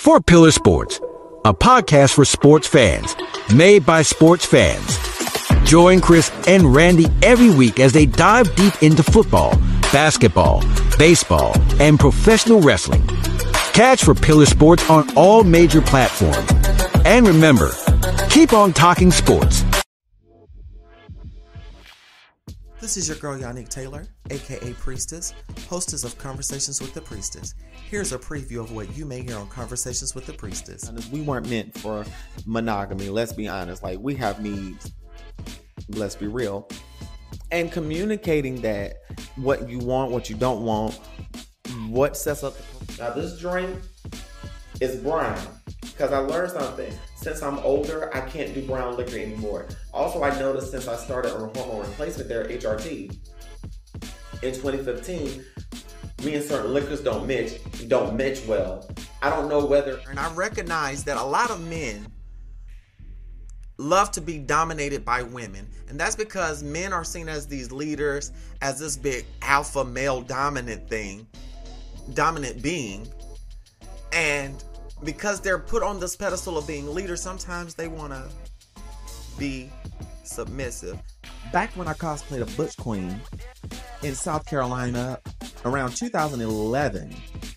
For Pillar Sports, a podcast for sports fans, made by sports fans. Join Chris and Randy every week as they dive deep into football, basketball, baseball, and professional wrestling. Catch For Pillar Sports on all major platforms. And remember, keep on talking sports. This is your girl, Yannick Taylor, aka Priestess, hostess of Conversations with the Priestess. Here's a preview of what you may hear on Conversations with the Priestess. We weren't meant for monogamy, let's be honest. Like, we have needs, let's be real. And communicating that, what you want, what you don't want, what sets up. Now, this drink is brown, because I learned something. Since I'm older, I can't do brown liquor anymore. Also, I noticed since I started on hormone replacement therapy, HRT, in 2015, me and certain liquors don't match well. I don't know whether... And I recognize that a lot of men love to be dominated by women. And that's because men are seen as these leaders, as this big alpha male dominant being. And because they're put on this pedestal of being leaders, sometimes they want to be submissive. Back when I cosplayed a Butch Queen in South Carolina around 2011,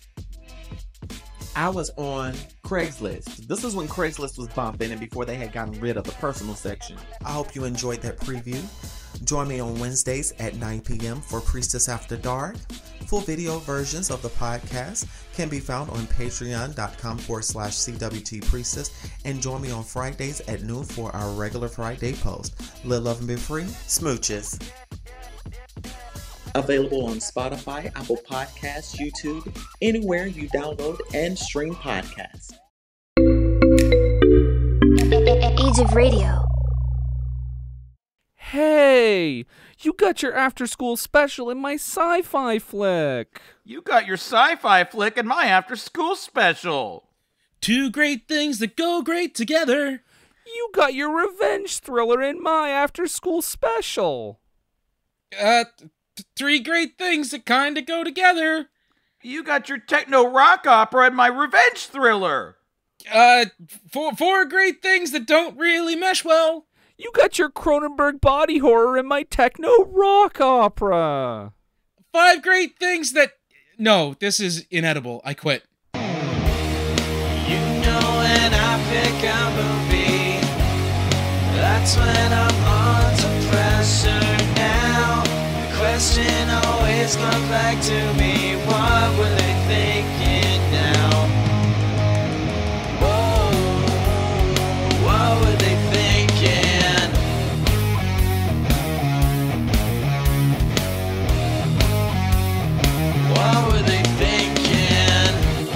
I was on Craigslist. This is when Craigslist was bumping and before they had gotten rid of the personal section. I hope you enjoyed that preview. Join me on Wednesdays at 9 p.m. for Priestess After Dark. Full video versions of the podcast can be found on patreon.com/CWT Priestess, and join me on Fridays at noon for our regular Friday post. Live, love, and be free. Smooches. Available on Spotify, Apple Podcasts, YouTube, anywhere you download and stream podcasts. Age of Radio. Hey, you got your after-school special in my sci-fi flick. You got your sci-fi flick in my after-school special. Two great things that go great together. You got your revenge thriller in my after-school special. Three great things that kind of go together. You got your techno rock opera in my revenge thriller. Four great things that don't really mesh well. You got your Cronenberg body horror in my techno rock opera. Five great things that... No, this is inedible. I quit. You know when I pick a movie, that's when I'm under pressure now. The question always comes back to me, what were they thinking now? Whoa, what were they thinking? What were they thinking?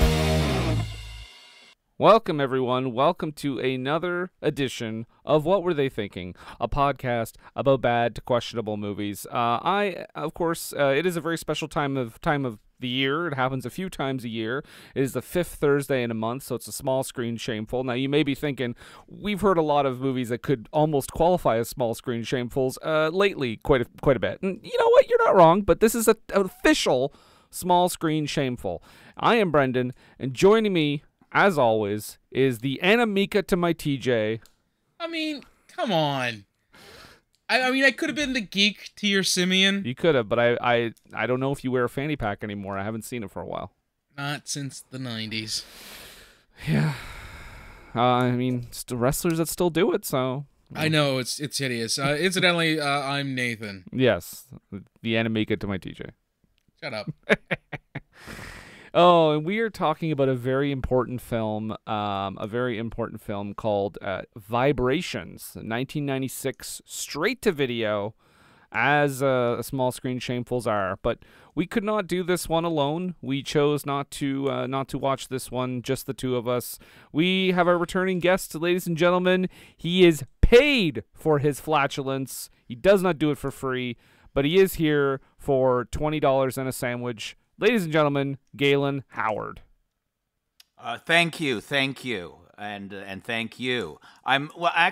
Welcome, everyone. Welcome to another edition of What Were They Thinking, a podcast about bad to questionable movies. Of course, it is a very special time of the year. It happens a few times a year. It is the fifth Thursday in a month, so it's a Small-Screen Shameful. Now, you may be thinking, we've heard a lot of movies that could almost qualify as Small-Screen Shamefuls lately quite a bit. And you know what? You're not wrong, but this is an official Small-Screen Shameful. I am Brendan, and joining me, as always, is the Anamika to my TJ. I mean, come on. I could have been the geek to your Simeon. You could have, but I don't know if you wear a fanny pack anymore. I haven't seen it for a while. Not since the 90s. Yeah. It's the wrestlers that still do it, so... I know, it's hideous. Incidentally, I'm Nathan. Yes, the Anamika to my TJ. Shut up. Oh, and we are talking about a very important film called Vibrations, 1996, straight to video, as small screen shamefuls are. But we could not do this one alone. We chose not to watch this one, just the two of us. We have our returning guest, ladies and gentlemen. He is paid for his flatulence. He does not do it for free, but he is here for $20 and a sandwich. Ladies and gentlemen, Galen Howard. Thank you, and thank you. I'm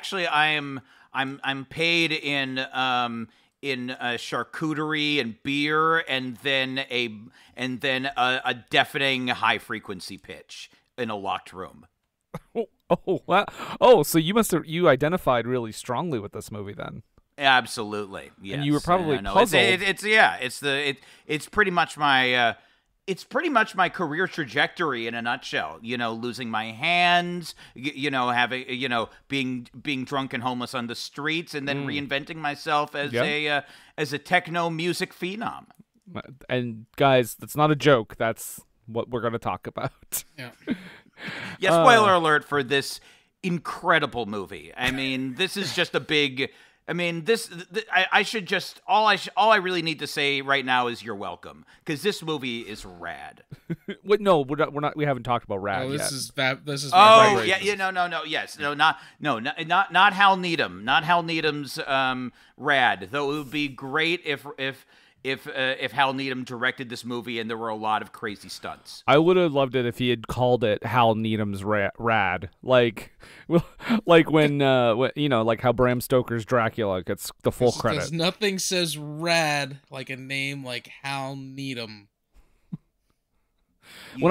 paid in charcuterie and beer, and then a deafening high frequency pitch. in a locked room. Wow. Oh, so you identified really strongly with this movie then. Absolutely, yes. And you were probably no, puzzled. It's pretty much my career trajectory in a nutshell. Losing my hands, having being drunk and homeless on the streets, and then reinventing myself as a techno music phenom. And guys, that's not a joke. That's what we're going to talk about. Yeah. Yeah, spoiler alert for this incredible movie. I mean, this is just a big. I mean, I should just all I really need to say right now is you're welcome, because this movie is rad. Wait, no, we're not. We haven't talked about rad this yet. This is. Oh yeah, no, yes, not Hal Needham, not Hal Needham's rad. Though it would be great if Hal Needham directed this movie and there were a lot of crazy stunts. I would have loved it if he had called it Hal Needham's rad, like when like how Bram Stoker's Dracula gets the full credit. Because nothing says rad like a name like Hal Needham. It's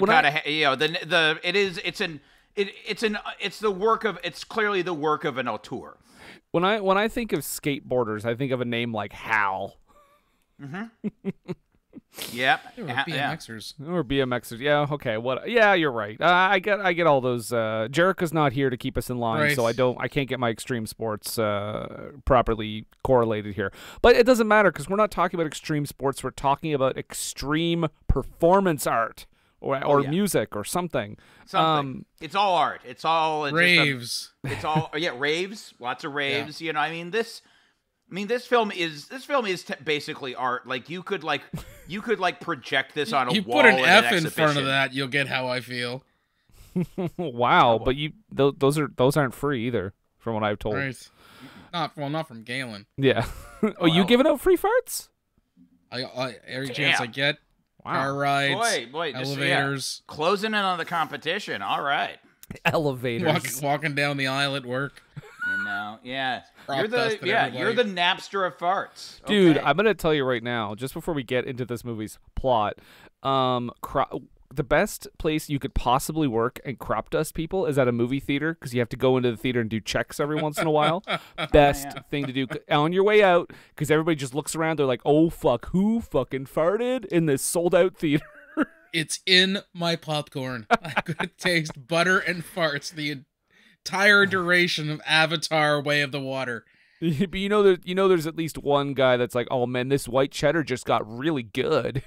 clearly the work of an auteur. When I think of skateboarders, I think of a name like Hal. Mm-hmm. Yep. Or BMXers. Or BMXers. Yeah. Okay. What? Yeah, you're right. I get all those. Jerica's not here to keep us in line, right. So I can't get my extreme sports properly correlated here. But it doesn't matter because we're not talking about extreme sports. We're talking about extreme performance art or music or something. It's all art. It's all raves. It's all raves. Lots of raves. Yeah. This film is basically art. Like you could project this on a you wall. You put an F in front of that, you'll get how I feel. Wow, but those aren't free either, from what I've told. Right. Not from Galen. Yeah. You giving out free farts? Every chance I get. Wow. Car rides. Boy, elevators. Closing in on the competition. All right. Elevators. Walking down the aisle at work. Yeah. You're the Napster of farts. Dude, okay. I'm going to tell you right now, just before we get into this movie's plot, the best place you could possibly work and crop dust people is at a movie theater, because you have to go into the theater and do checks every once in a while. Best thing to do on your way out, because everybody just looks around. They're like, oh, fuck, who fucking farted in this sold-out theater? It's in my popcorn. I could taste butter and farts the entire duration of Avatar: Way of the Water. But there's at least one guy that's like, oh man, this white cheddar just got really good.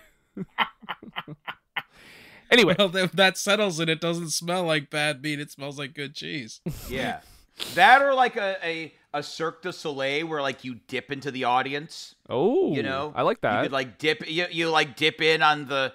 Anyway, well, that settles it. It doesn't smell like bad meat. It smells like good cheese. Yeah, that or like a Cirque du Soleil where like you dip into the audience. Oh, I like that. You could like dip. You like dip in on the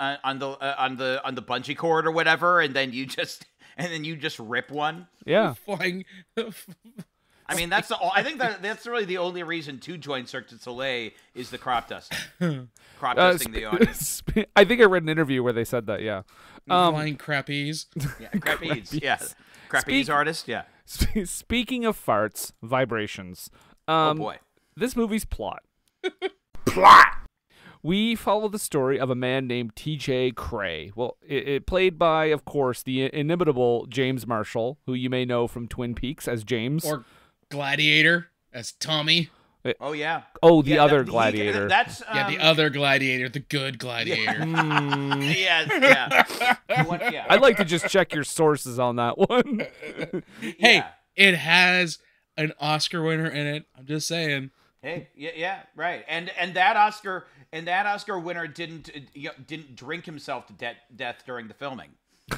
bungee cord or whatever, and then you just rip one. Yeah. Flying. I mean, I think that's really the only reason to join Cirque du Soleil is the crop dusting. Crop dusting the audience. I think I read an interview where they said that, yeah. Flying crappies. Yeah, crappies. Yeah. Crappies artist, yeah. Speaking of farts, vibrations. Oh, boy. This movie's plot. Plot! We follow the story of a man named T.J. Cray. Well, it played by, of course, the inimitable James Marshall, who you may know from Twin Peaks as James. Or Gladiator as Tommy. Oh, yeah. Oh, the other Gladiator. That's the other Gladiator, the good Gladiator. Yeah. Yeah. I'd like to just check your sources on that one. Hey, it has an Oscar winner in it. I'm just saying. Hey, yeah, right. And that Oscar winner didn't drink himself to death during the filming.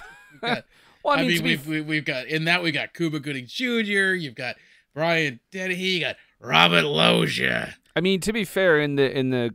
We've got Cuba Gooding Jr. You've got Brian Dennehy. You got Robert Loggia. I mean, to be fair, in the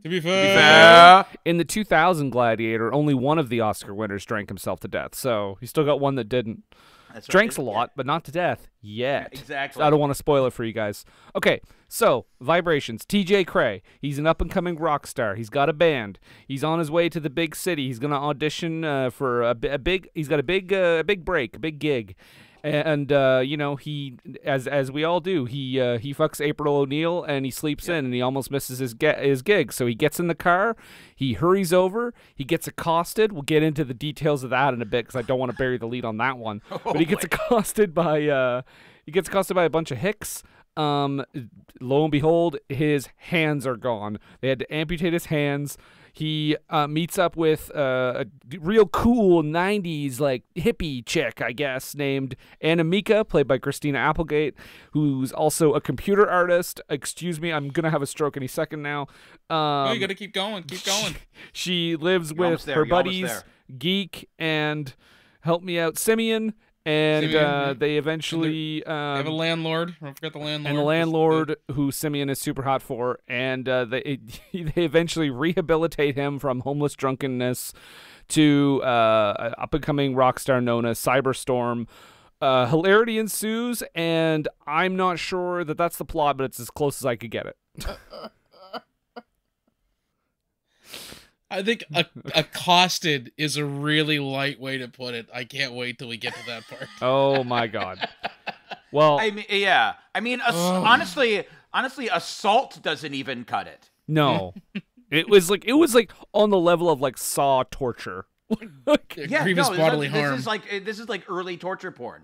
2000 Gladiator, only one of the Oscar winners drank himself to death. So he still got one that didn't. That's Drinks a lot, but not to death yet. Yeah, exactly. So I don't want to spoil it for you guys. Okay, so vibrations. T.J. Cray. He's an up-and-coming rock star. He's got a band. He's on his way to the big city. He's going to audition for a big. He's got a big break, a big gig. And you know, he as we all do, he fucks April O'Neil and he sleeps in, and he almost misses his gig. So he gets in the car, he hurries over, he gets accosted. We'll get into the details of that in a bit because I don't want to bury the lead on that one. But he gets accosted by a bunch of hicks. Lo and behold, his hands are gone. They had to amputate his hands. He meets up with a real cool 90s like hippie chick, I guess, named Anamika, played by Christina Applegate, who's also a computer artist. Excuse me, I'm going to have a stroke any second now. Oh, you got to keep going. Keep going. She lives with her buddies, Geek and, help me out, Simeon. And they eventually they have a landlord. Don't forget the landlord. And the landlord, who Simeon is super hot for, and they eventually rehabilitate him from homeless drunkenness to an up-and-coming rock star known as Cyberstorm. Hilarity ensues, and I'm not sure that that's the plot, but it's as close as I could get it. I think accosted is a really light way to put it. I can't wait till we get to that part. Oh my god. Well, I mean, yeah. I mean, honestly, assault doesn't even cut it. No. It was like on the level of like Saw torture. Grievous bodily harm. This is like early torture porn.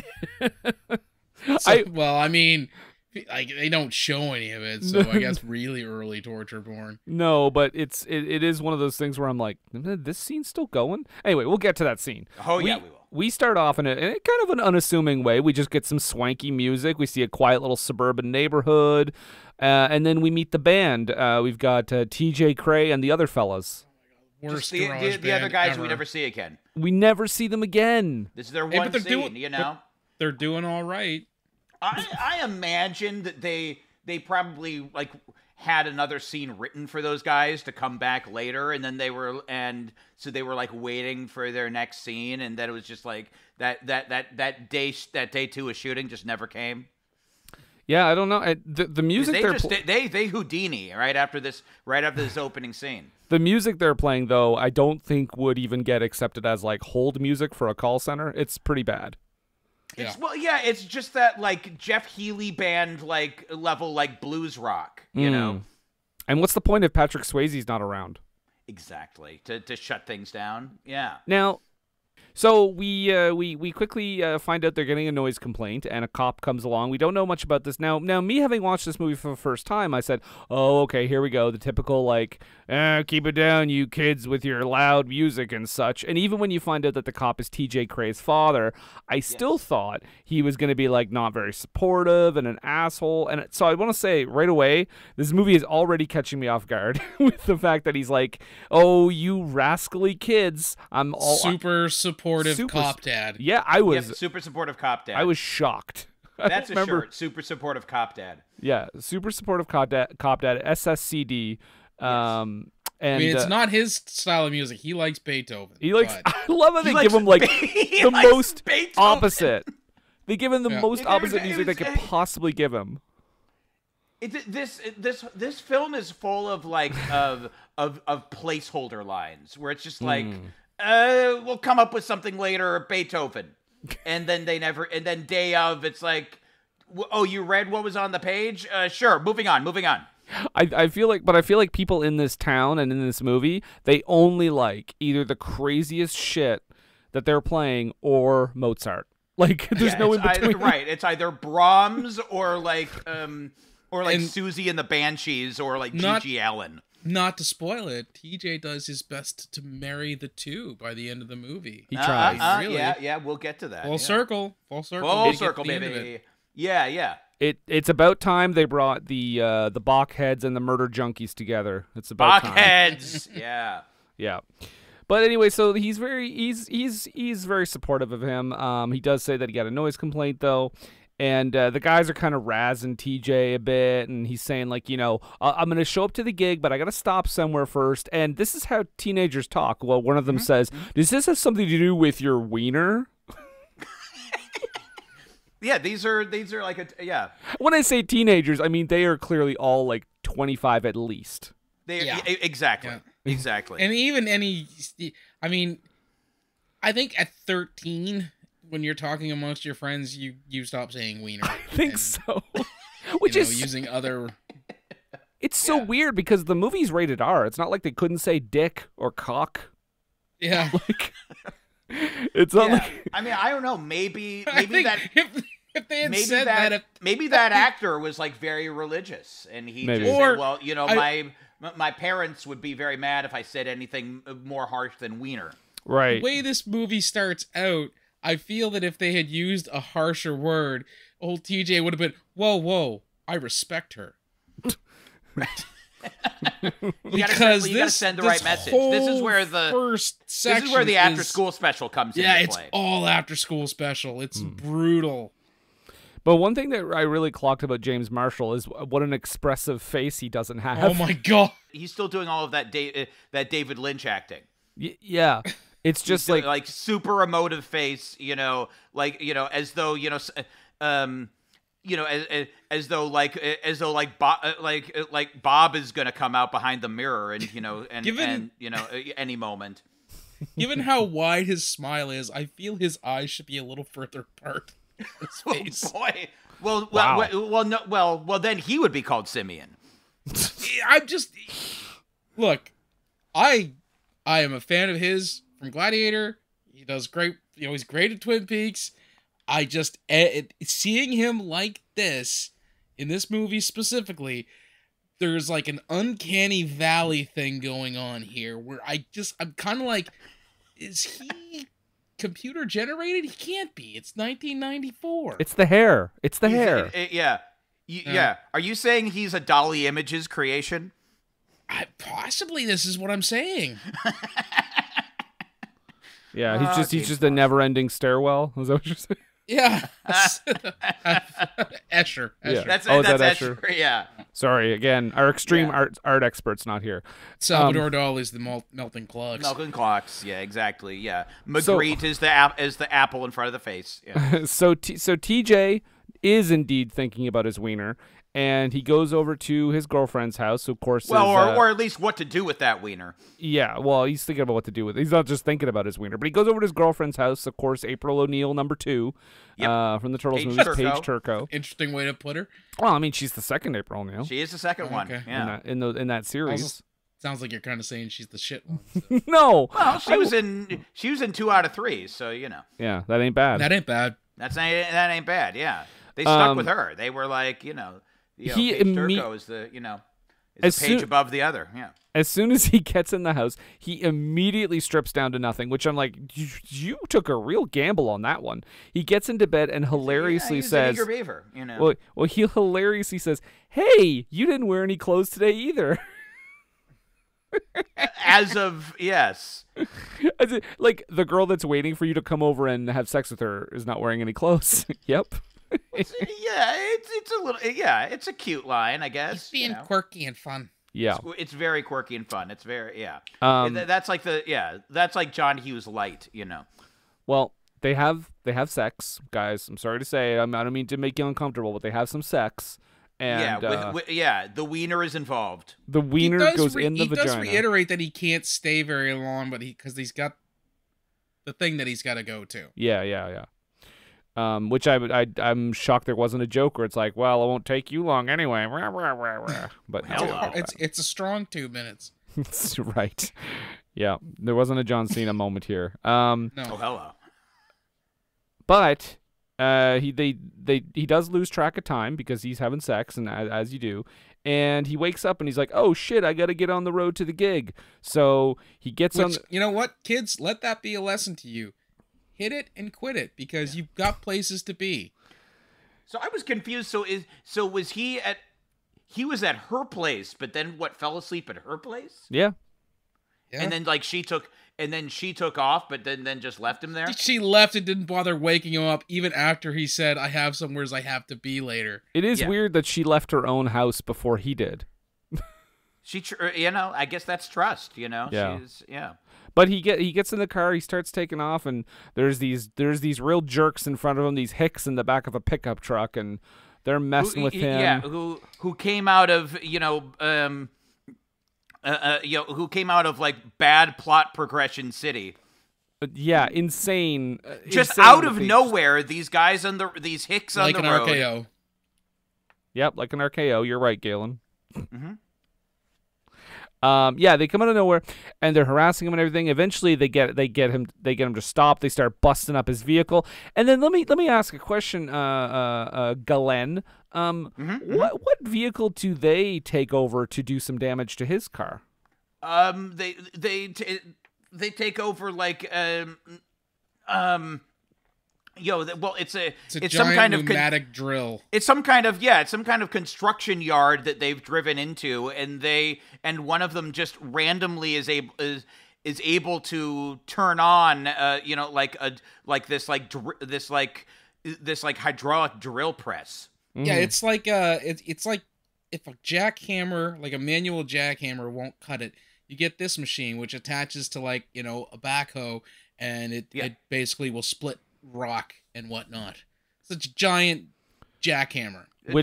I mean, like, they don't show any of it, so I guess really early torture porn. No, but it is one of those things where I'm like, this scene's still going? Anyway, we'll get to that scene. Oh, yeah, we will. We start off in a kind of an unassuming way. We just get some swanky music. We see a quiet little suburban neighborhood, and then we meet the band. We've got TJ Cray and the other fellas. Worst the other guys ever. We never see again. We never see them again. This is their one scene, you know? They're doing all right. I imagine that they probably like had another scene written for those guys to come back later, and then they were like waiting for their next scene, and then it was just like that day two of shooting just never came. Yeah, I don't know. The music they Houdini right after this opening scene. The music they're playing, though, I don't think would even get accepted as like hold music for a call center. It's pretty bad. It's just that like Jeff Healey band like level like blues rock, you know. And what's the point if Patrick Swayze's not around? Exactly, to shut things down. Yeah. Now, so we quickly find out they're getting a noise complaint, and a cop comes along. We don't know much about this now. Me having watched this movie for the first time, I said, "Oh, okay, here we go. The typical like, keep it down, you kids, with your loud music and such." And even when you find out that the cop is T.J. Cray's father, I still thought he was going to be like not very supportive and an asshole. And so I want to say right away, this movie is already catching me off guard with the fact that he's like, "Oh, you rascally kids, I'm all super supportive cop dad." Yeah, I was super supportive cop dad. I was shocked. That's a shirt. Super supportive cop dad. Yeah, super supportive cop dad. SSCD. I mean, it's not his style of music. He likes Beethoven. He likes. I love how they give him like the most opposite. They give him the most opposite music they could possibly give him. This film is full of like of placeholder lines where it's just like, we'll come up with something later, Beethoven, and then then day of it's like, oh, you read what was on the page? Sure, moving on. I feel like people in this town and in this movie, they only like either the craziest shit that they're playing or Mozart. Like there's no in between. It's either Brahms or like Susie and the Banshees or like G.G. Allen. Not to spoil it, TJ does his best to marry the two by the end of the movie. He tries. Really? Yeah, we'll get to that. Full circle, baby. Yeah. It's about time they brought the Bachheads and the murder junkies together. It's about time. Bachheads. Yeah. Yeah. But anyway, so he's very supportive of him. He does say that he got a noise complaint though. And the guys are kind of razzing TJ a bit, and he's saying, like, you know, I'm going to show up to the gig, but I got to stop somewhere first. And this is how teenagers talk. Well, one of them says, does this have something to do with your wiener? Yeah, these are like yeah. When I say teenagers, I mean they are clearly all like 25 at least. Exactly. Yeah. Exactly. And even I mean, I think at 13... when you're talking amongst your friends, you stop saying wiener. I think so. Which is using other. It's so weird because the movie's rated R. It's not like they couldn't say dick or cock. Yeah. Like, it's not like. I mean, I don't know. Maybe that. If they had said that, maybe that actor was like very religious, and he Maybe. just Or- said, well, my parents would be very mad if I said anything more harsh than wiener. Right. the way this movie starts out, I feel that if they had used a harsher word, old TJ would have been, whoa, I respect her. You gotta send the right message. This is where the after school special comes into play. Yeah, it's all after school special. It's brutal. But one thing that I really clocked about James Marshall is what an expressive face he doesn't have. Oh my god. He's still doing all of that that David Lynch acting. Yeah. It's just He's like super emotive face, as though, as though Bob is gonna come out behind the mirror and any moment. Given how wide his smile is, I feel his eyes should be a little further apart. His face. Oh boy. Wow. Well, then he would be called Simeon. I'm just look. I am a fan of his from Gladiator. He does great. He's great at Twin Peaks. I just seeing him like this in this movie specifically. There's like an uncanny valley thing going on here where I'm kind of like, is he computer generated? He can't be. It's 1994. It's the hair. It's the hair. Yeah. Are you saying he's a Dolly Images creation? Possibly. This is what I'm saying. Yeah, he's just a never-ending stairwell. Is that what you're saying? Yeah. Escher. Yeah. That's Escher. Yeah. Sorry, again, our extreme art expert's not here. Salvador Dali's the melting clocks. Melting clocks. Yeah, exactly. Yeah. Magritte is the apple in front of the face. Yeah. So TJ is indeed thinking about his wiener, and he goes over to his girlfriend's house. Of course, or at least what to do with that wiener. Yeah, well, he's thinking about what to do with it. He's not just thinking about his wiener, but he goes over to his girlfriend's house. Of course, April O'Neil, number 2, from the Turtles movies, Paige Turco. Interesting way to put her. Well, I mean, she's the second April O'Neil. She is the second one. Yeah. In that series. Sounds like you're kind of saying she's the shit one. So. No. Well, she was in 2 out of 3, so Yeah, that ain't bad. That ain't bad. That ain't bad. Yeah, they stuck with her. They were like, Paige Turco is the page above the other. Yeah. As soon as he gets in the house, he immediately strips down to nothing, which I'm like, you took a real gamble on that one. He gets into bed and hilariously says, an eager beaver, Well, he hilariously says, "Hey, you didn't wear any clothes today either." Yes. Like the girl that's waiting for you to come over and have sex with her is not wearing any clothes. Yep. It's a little. Yeah, it's a cute line, I guess. It's being quirky and fun. Yeah, it's very quirky and fun. It's very that's like John Hughes light, Well, they have sex, guys. I'm sorry to say, I don't mean to make you uncomfortable, but they have some sex. And the wiener is involved. The wiener goes in the vagina. He does reiterate that he can't stay very long, but because he's got the thing that he's got to go to. Yeah. Which I'm shocked there wasn't a joke where it's like, well, it won't take you long anyway. But it's a strong 2 minutes. Right. Yeah, there wasn't a John Cena moment here. No. Oh, hello. But he does lose track of time because he's having sex, and as you do. And he wakes up and he's like, oh shit, I gotta get on the road to the gig. So he gets on. You know what, kids? Let that be a lesson to you. Hit it and quit it because you've got places to be. So I was confused. So was he at her place, but then fell asleep at her place? Yeah. And then she took off, but then just left him there. She left and didn't bother waking him up even after he said, I have somewheres I have to be later. It is weird that she left her own house before he did. I guess that's trust, Yeah. Yeah. But he gets in the car, he starts taking off, and there's these real jerks in front of him, these hicks in the back of a pickup truck, and they're messing with him. Yeah, who came out of who came out of like bad plot progression city. Yeah, insane. Just insane out that of they- nowhere, these guys on these hicks on Like the an road. RKO. Yep, like an RKO. You're right, Galen. Mm-hmm. Yeah, they come out of nowhere and they're harassing him and everything. Eventually, they get him to stop. They start busting up his vehicle. And then let me ask a question, Galen. What vehicle do they take over to do some damage to his car? They take over like well, it's giant some kind of pneumatic drill. It's some kind of construction yard that they've driven into, and one of them just randomly is able to turn on this hydraulic drill press. Yeah, it's like it's like if a jackhammer, like a manual jackhammer, won't cut it. You get this machine which attaches to a backhoe, and it basically will split rock and whatnot. It's a giant jackhammer.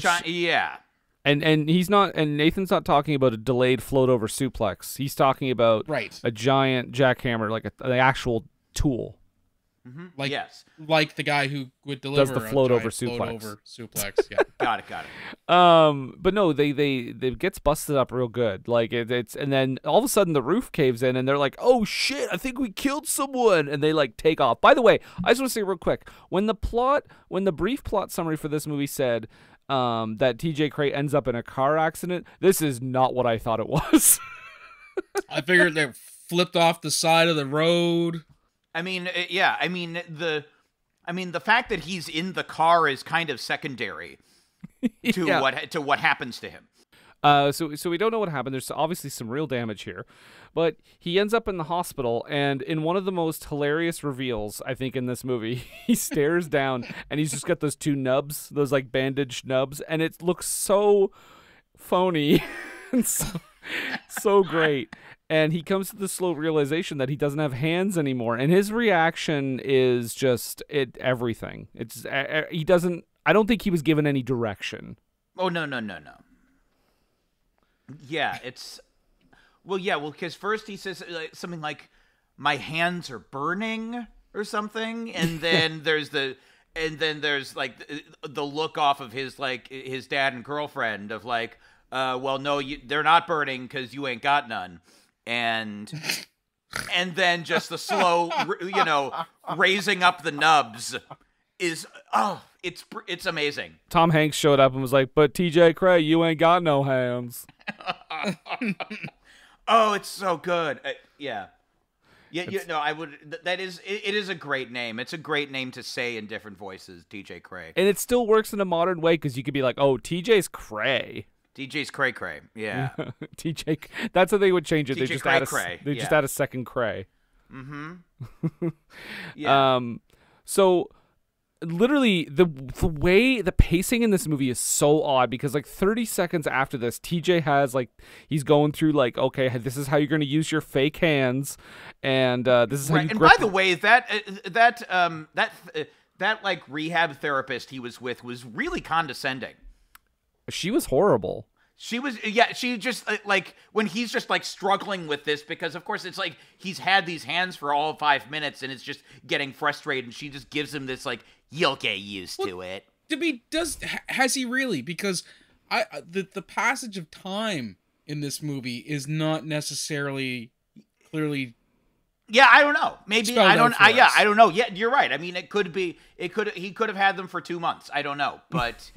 And he's not, and Nathan's not talking about a delayed float over suplex. He's talking about a giant jackhammer, like an actual tool. Mm-hmm. Like the guy who would deliver does the float over suplex. Yeah. Got it. But no, they gets busted up real good. Like it's and then all of a sudden the roof caves in and they're like, oh shit, I think we killed someone, and they take off. By the way, I just want to say real quick, when the brief plot summary for this movie said that TJ Cray ends up in a car accident, this is not what I thought it was. I figured they flipped off the side of the road. I mean, the fact that he's in the car is kind of secondary to what happens to him. So we don't know what happened. There's obviously some real damage here, but he ends up in the hospital, and in one of the most hilarious reveals, I think, in this movie, he stares down and he's just got those two nubs, those bandaged nubs, and it looks so phony and so great. And he comes to the slow realization that he doesn't have hands anymore, and his reaction is just everything. It's he doesn't. I don't think he was given any direction. Oh no. Yeah, because first he says something like, "My hands are burning" or something, and then there's the look off of his dad and girlfriend of well, no, they're not burning because you ain't got none. And then just the slow, raising up the nubs is, it's amazing. Tom Hanks showed up and was like, but TJ Cray, you ain't got no hands. Oh, it's so good. I would, it is a great name. It's a great name to say in different voices, TJ Cray. And it still works in a modern way because you could be like, oh, TJ's Cray. DJ's Cray Cray, yeah. TJ, that's how they would change it. TJ They just add a second Cray. Mm-hmm. Yeah. So literally the way the pacing in this movie is so odd because 30 seconds after this, TJ has he's going through okay, this is how you're going to use your fake hands, and this is how you. And grip by the way, that rehab therapist he was with was really condescending. She was horrible. She was, she just, when he's just, struggling with this, because, of course, it's he's had these hands for all 5 minutes, and it's just getting frustrated, and she just gives him this, you'll get used to it. Has he really? Because the passage of time in this movie is not necessarily clearly... Yeah, I don't know. Maybe, I don't know. Yeah, you're right. I mean, he could have had them for 2 months. I don't know, but...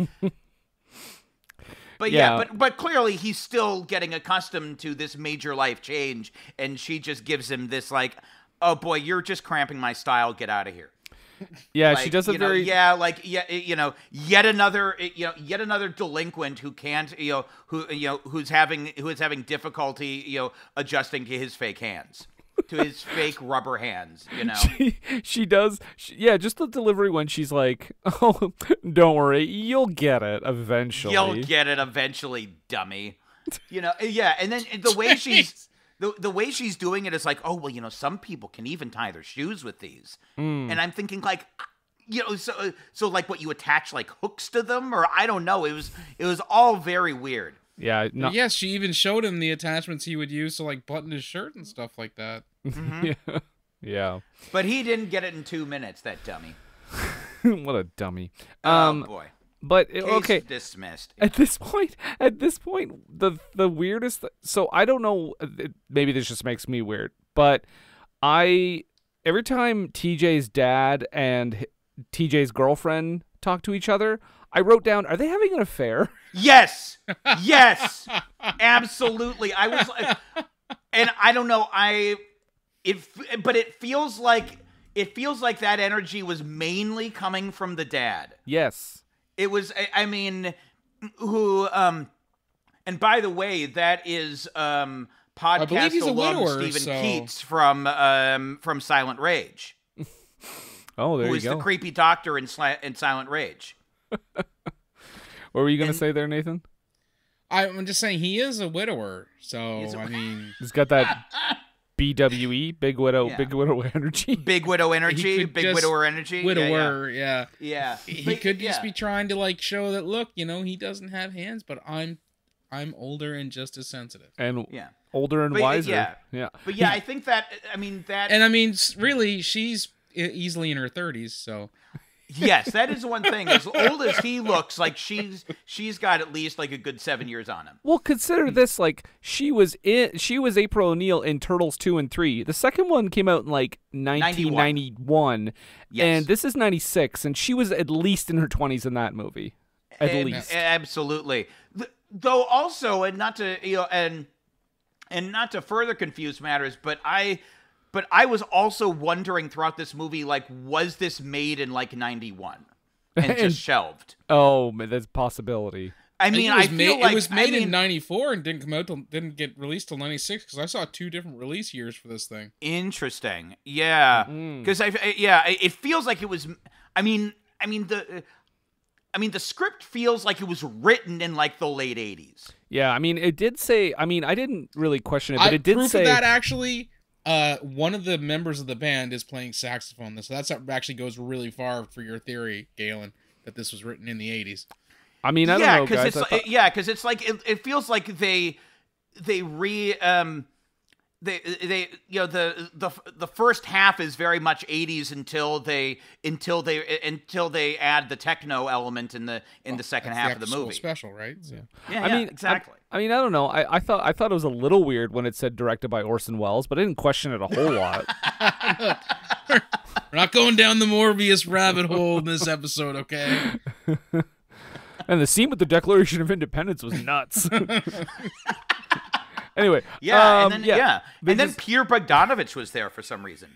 But clearly he's still getting accustomed to this major life change, and she just gives him this oh boy, you're just cramping my style. Get out of here. Yeah, she does a very yet another delinquent who can't who's having difficulty adjusting to his fake hands. To his fake rubber hands, She does. Just the delivery when she's like, oh, don't worry, you'll get it eventually. You'll get it eventually, dummy. And then the way she's the way she's doing it is oh, well, some people can even tie their shoes with these. And I'm thinking so what, you attach hooks to them, or I don't know. It was all very weird. Yeah. Yes, she even showed him the attachments he would use to button his shirt and stuff like that. Mm-hmm. Yeah. But he didn't get it in 2 minutes, that dummy. What a dummy. Oh, boy. But Case okay, dismissed. at this point, the weirdest. So I don't know. Maybe this just makes me weird, but every time TJ's dad and TJ's girlfriend talk to each other, I wrote down, are they having an affair? Yes, absolutely. I was, and I don't know. But it feels like that energy was mainly coming from the dad. Yes. It was, I mean, and by the way, that is podcast alum Stephen Keats from Silent Rage. Oh, there you go. Who is the creepy doctor in Silent Rage. What were you going to say there, Nathan? I'm just saying he is a widower, so I mean, he's got that BWE, big widow energy. Big widow energy, big widower energy. Widower, yeah. He could just be trying to like show that, look, he doesn't have hands, but I'm older and just as sensitive. And older and wiser. Yeah. But yeah, I think that, really, she's easily in her 30s, so. Yes, that is one thing. As old as he looks, like she's got at least like a good 7 years on him. Well, consider this: like she was April O'Neil in Turtles 2 and 3. The second one came out in like 1991, yes. And this is 96, and she was at least in her 20s in that movie, at least. Absolutely. Though also, and not to and not to further confuse matters, but I was also wondering throughout this movie, like, was this made in like 91 and just shelved? Oh, that's a possibility. I mean, it was made in 94 and didn't get released till 96 because I saw 2 different release years for this thing. Interesting. Yeah. Because it feels like it was. The script feels like it was written in like the late 80s. Yeah. I mean, it did say. I mean, I didn't really question it, but it did proof say of that actually. One of the members of the band is playing saxophone. So that actually goes really far for your theory, Galen, that this was written in the 80s. I mean, I don't know, guys. Because it's like it feels like the first half is very much 80s until they add the techno element in the second half of the movie. Special, right? So. Yeah, exactly. I mean, I don't know. I thought it was a little weird when it said directed by Orson Welles, but I didn't question it a whole lot. We're not going down the Morbius rabbit hole in this episode, okay? And the scene with the Declaration of Independence was nuts. Anyway, and then Pierre Bogdanovich was there for some reason.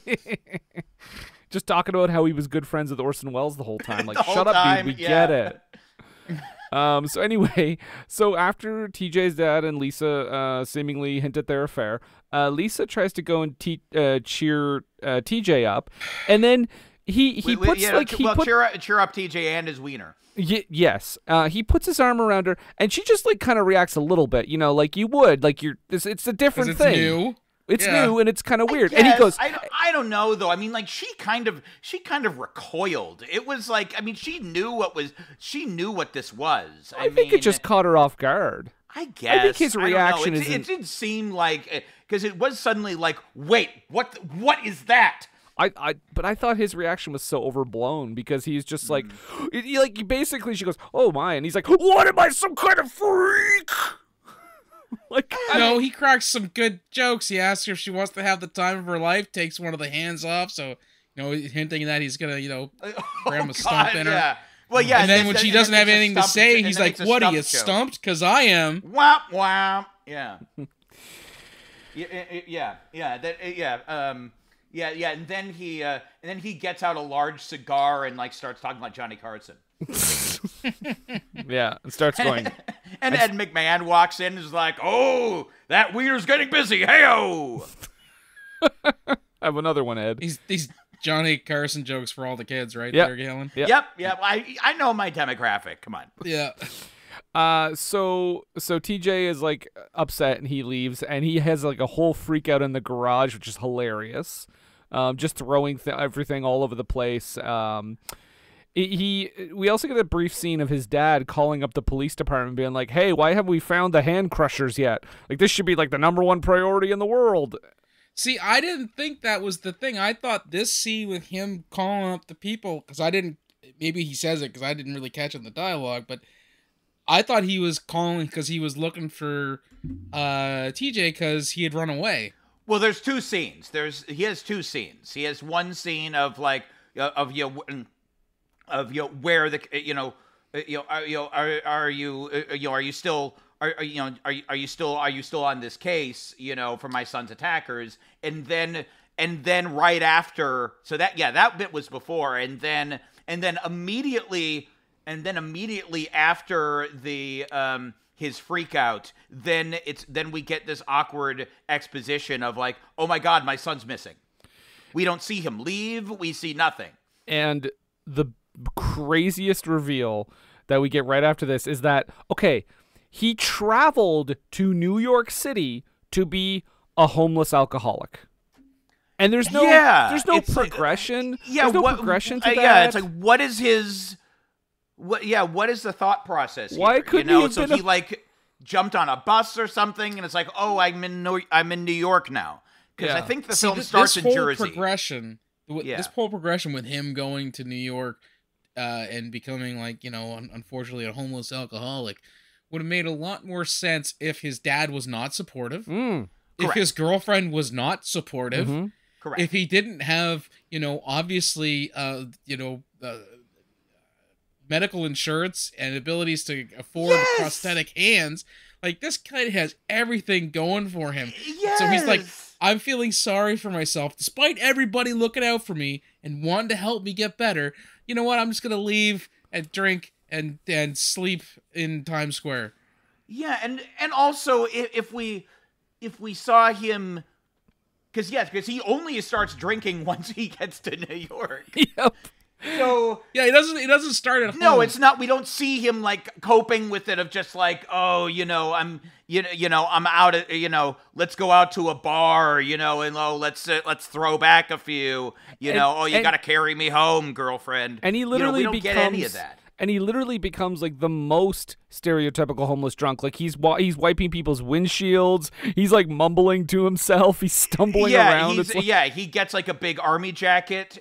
Just talking about how he was good friends with Orson Welles the whole time. Like, shut up, dude, we get it. So anyway, after TJ's dad and Lisa seemingly hint at their affair, Lisa tries to go and cheer TJ up, and then he puts cheer up TJ and his wiener. Yes. He puts his arm around her, and she just like kind of reacts a little bit, like you would, like it's a different thing. New. It's new and it's kind of weird. And he goes, I don't know though. I mean, like she kind of recoiled. It was like, I mean, she knew what this was. I think it just caught her off guard. I guess. I think his reaction is. It did seem like, because it was suddenly like, wait, what is that? But I thought his reaction was so overblown because he's just like, basically she goes, oh my, and he's like, what am I, some kind of freak? No, he cracks some good jokes. He asks her if she wants to have the time of her life, takes one of the hands off, so hinting that he's gonna ram a stump in her. Yeah. Well, yeah, and then when she doesn't have anything to say, he's like, "What are you stumped? Because I am." Whap whap. Yeah. Yeah, and then he gets out a large cigar and like starts talking like Johnny Carson. Yeah, and starts going. And Ed McMahon walks in and is like, "Oh, that wiener's getting busy. Hey-o!" I have another one, Ed. These Johnny Carson jokes for all the kids, right? Yep. There, Galen? Yep. I know my demographic. Come on. Yeah. So TJ is like upset and he leaves, and he has like a whole freak out in the garage, which is hilarious. Just throwing everything all over the place. We also get a brief scene of his dad calling up the police department, being like, "Hey, why haven't we found the hand crushers yet? Like, this should be like the #1 priority in the world." See, I didn't think that was the thing. I thought this scene with him calling up the people, because I didn't, maybe he says it because I didn't really catch it in the dialogue, but I thought he was calling because he was looking for TJ because he had run away. Well, there's two scenes. He has two scenes. He has one scene of like where the are you still on this case, for my son's attackers, and then right after, so that bit was before, and then immediately after the his freak out, then we get this awkward exposition of like, oh my God, my son's missing. We don't see him leave. We see nothing. And the craziest reveal that we get right after this is that, okay, he traveled to New York City to be a homeless alcoholic. And there's no progression. There's no progression to that. Yeah, it's like, what is his... what is the thought process here? Why couldn't he have been he like jumped on a bus or something, and it's like, oh, I'm in New York now, because I think the film starts in Jersey. This whole progression with him going to New York and becoming like, unfortunately a homeless alcoholic would have made a lot more sense if his dad was not supportive, if his girlfriend was not supportive, correct, if he didn't have, obviously, medical insurance and abilities to afford prosthetic hands. Like, this kid has everything going for him. Yes. So he's like, I'm feeling sorry for myself, despite everybody looking out for me and wanting to help me get better. You know what? I'm just gonna leave and drink and sleep in Times Square. Yeah, and also if we saw him, because he only starts drinking once he gets to New York. Yep. So yeah, he doesn't start at home. No, it's not. We don't see him like coping with it of just like, oh, I'm out at, let's go out to a bar, and let's throw back a few, you got to carry me home, girlfriend. And he literally we don't get any of that. And he literally becomes like the most stereotypical homeless drunk. Like he's wiping people's windshields. He's like mumbling to himself. He's stumbling around. He gets like a big army jacket,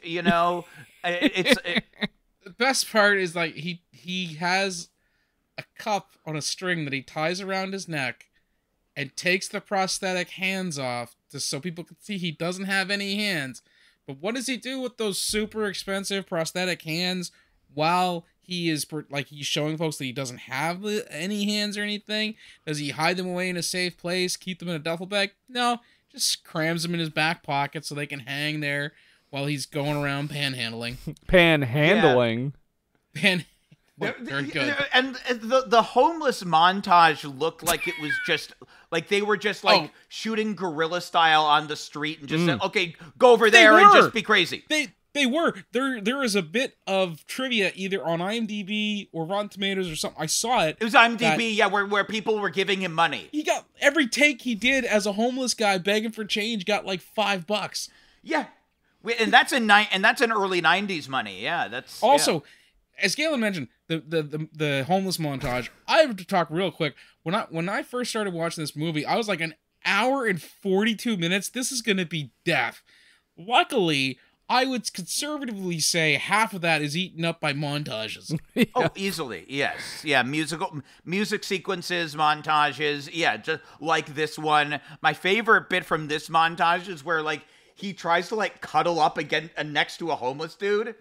The best part is like he has a cup on a string that he ties around his neck and takes the prosthetic hands off just so people can see he doesn't have any hands. But what does he do with those super expensive prosthetic hands while he is he's showing folks that he doesn't have any hands or anything? Does he hide them away in a safe place, keep them in a duffel bag? No, just crams them in his back pocket so they can hang there while he's going around panhandling. Panhandling? Yeah. Very good. And the homeless montage looked like it was just like they were just like shooting guerrilla style on the street and just said, okay, go over there and just be crazy. They were. There is a bit of trivia either on IMDb or Rotten Tomatoes or something. I saw it. It was IMDb, where people were giving him money. He got every take he did as a homeless guy begging for change got like $5. Yeah. And that's in early 90s money. Yeah, that's also, as Galen mentioned, the homeless montage. I have to talk real quick. When I first started watching this movie, I was like, an hour and 42 minutes. This is going to be death. Luckily, I would conservatively say half of that is eaten up by montages. Yeah. Oh, easily, yes. Yeah, music sequences, montages. Yeah, just like this one. My favorite bit from this montage is where like he tries to like cuddle up again next to a homeless dude.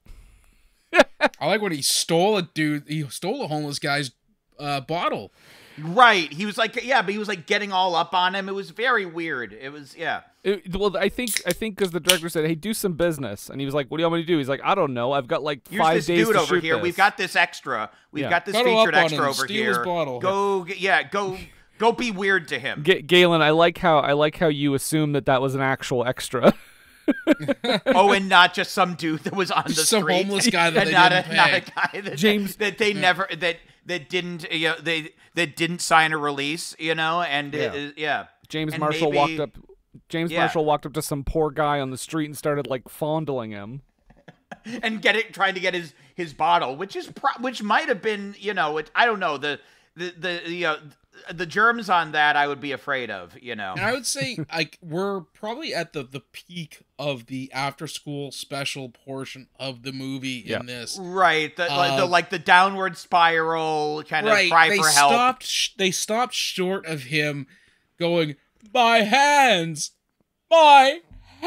I like when he stole a homeless guy's bottle. Right. He was like, but he was like getting all up on him. It was very weird. It was, well, I think because the director said, "Hey, do some business," and he was like, "What do you want me to do?" He's like, "I don't know. I've got like 5 days to shoot this dude over here. This. We've got this extra. We've got this featured extra over steal here. His bottle. Go be weird to him." Galen, I like how you assume that was an actual extra. And not just some dude that was on the street. Some homeless guy that not didn't pay. Not a guy that James that they never that didn't that didn't sign a release, and James and Marshall maybe, walked up. Marshall walked up to some poor guy on the street and started like fondling him, and trying to get his bottle, which might have been, I don't know, the germs on that I would be afraid of, you know. And I would say, like, we're probably at the peak of the after-school special portion of the movie in this. Right, the downward spiral kind of cry for help. They stopped short of him going, my hands! My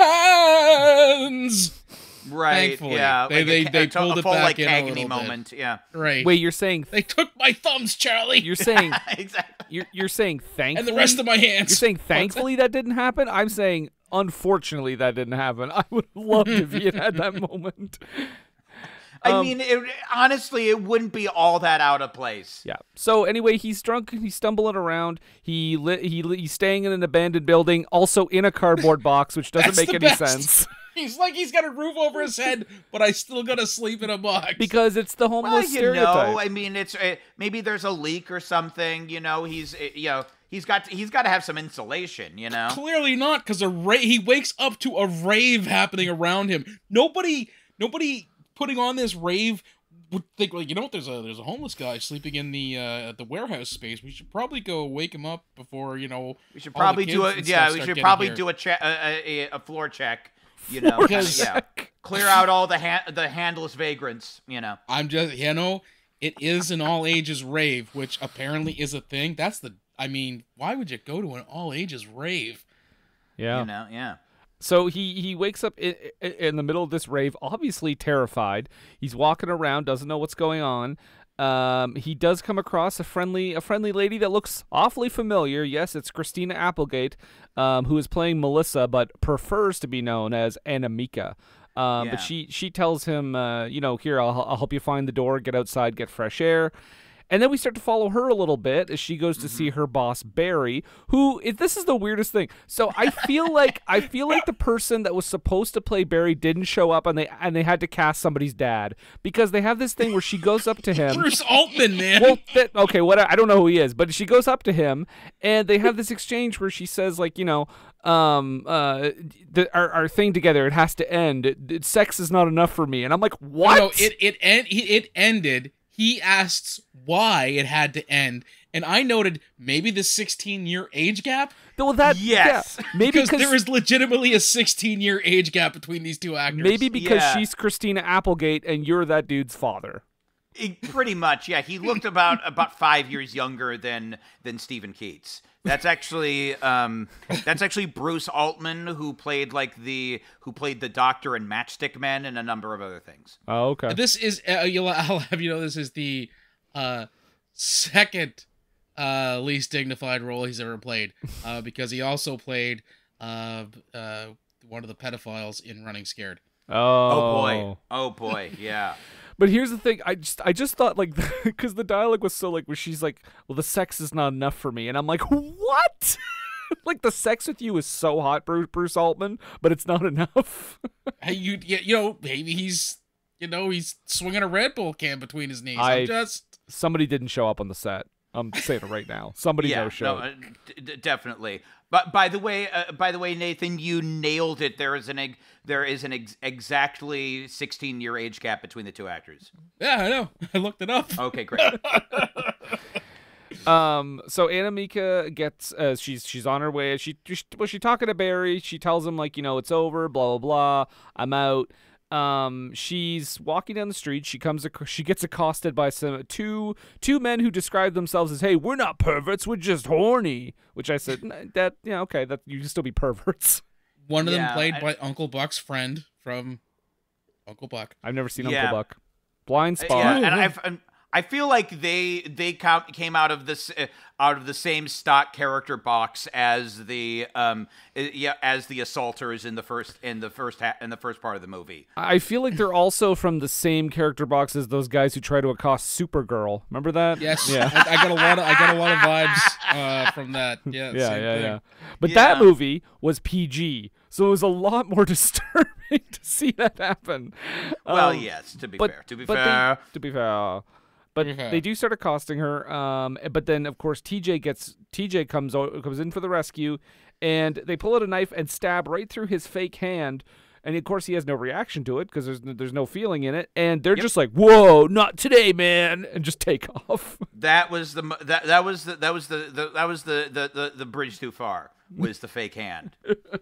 hands! Right, thankfully. Yeah. They pulled a it full, back like, in a agony little moment, bit. yeah. Right. Wait, you're saying they took my thumbs, Charlie. You're saying exactly. You're saying thankfully, and the rest of my hands. You're saying thankfully that didn't happen. I'm saying unfortunately that didn't happen. I would have loved if he had that moment. I mean, honestly, it wouldn't be all that out of place. Yeah. So anyway, he's drunk. He's stumbling around. He's staying in an abandoned building, also in a cardboard box, which doesn't make any sense. He's like, he's got a roof over his head, but I still gotta sleep in a box. Because it's the homeless stereotype. I mean, it's maybe there's a leak or something. You know, he's got to have some insulation. You know, clearly not, because he wakes up to a rave happening around him. Nobody putting on this rave would think, like, you know what? There's a homeless guy sleeping in the warehouse space. We should probably go wake him up before We should probably do a floor check. You know, clear out all the handless vagrants. You know, it is an all ages rave, which apparently is a thing. Why would you go to an all ages rave? Yeah, you know, yeah. So he wakes up in the middle of this rave, obviously terrified. He's walking around, doesn't know what's going on. He does come across a friendly lady that looks awfully familiar. Yes, it's Christina Applegate, who is playing Melissa, but prefers to be known as Anamika. But she tells him, here, I'll help you find the door, get outside, get fresh air. And then we start to follow her a little bit as she goes to see her boss, Barry, this is the weirdest thing. So I feel like the person that was supposed to play Barry didn't show up, and they had to cast somebody's dad, because they have this thing where she goes up to him. Bruce Altman, man. Well, I don't know who he is, but she goes up to him, and they have this exchange where she says, like, our thing together, it has to end. Sex is not enough for me. And I'm like, what? No, it ended. He asks why it had to end, and I noted maybe the 16-year age gap. Well, yes, yeah, maybe because there is legitimately a 16-year age gap between these two actors. Maybe because she's Christina Applegate and you're that dude's father. Pretty much, yeah. He looked about 5 years younger than Stephen Keats. That's actually Bruce Altman, who played the doctor in Matchstick Men and a number of other things. Oh, okay. This is I'll have you know, this is the second least dignified role he's ever played, because he also played one of the pedophiles in Running Scared. Oh boy, yeah. But here's the thing, I just thought, like, because the dialogue was so, like, where she's like, well, the sex is not enough for me, and I'm like, what? Like, the sex with you is so hot, Bruce Altman, but it's not enough. Hey, maybe he's swinging a Red Bull can between his knees. Somebody didn't show up on the set. I'm saying it right now. Somebody no-showed. Definitely. But by the way, Nathan, you nailed it. There is an exactly 16-year age gap between the two actors. Yeah, I know. I looked it up. Okay, great. So Anamika gets she's on her way. She's talking to Barry. She tells him, like, it's over. Blah blah blah. I'm out. She's walking down the street. She gets accosted by two men who describe themselves as, "Hey, we're not perverts, we're just horny." Which I said, that you can still be perverts. One of them played by Uncle Buck's friend from Uncle Buck. I've never seen Uncle Buck. Blind spot. Yeah, and I feel like they came out of the same stock character box as the assaulters in the first part of the movie. I feel like they're also from the same character box as those guys who try to accost Supergirl. Remember that? Yes. Yeah. I got a lot of vibes from that. Yeah. Yeah. But that movie was PG, so it was a lot more disturbing to see that happen. Well, yes. To be fair. But they do start accosting her. But then, of course, TJ comes in for the rescue, and they pull out a knife and stab right through his fake hand. And of course he has no reaction to it because there's no feeling in it, and they're just like, "Whoa, not today, man," and just take off. That was the bridge too far. Was the fake hand.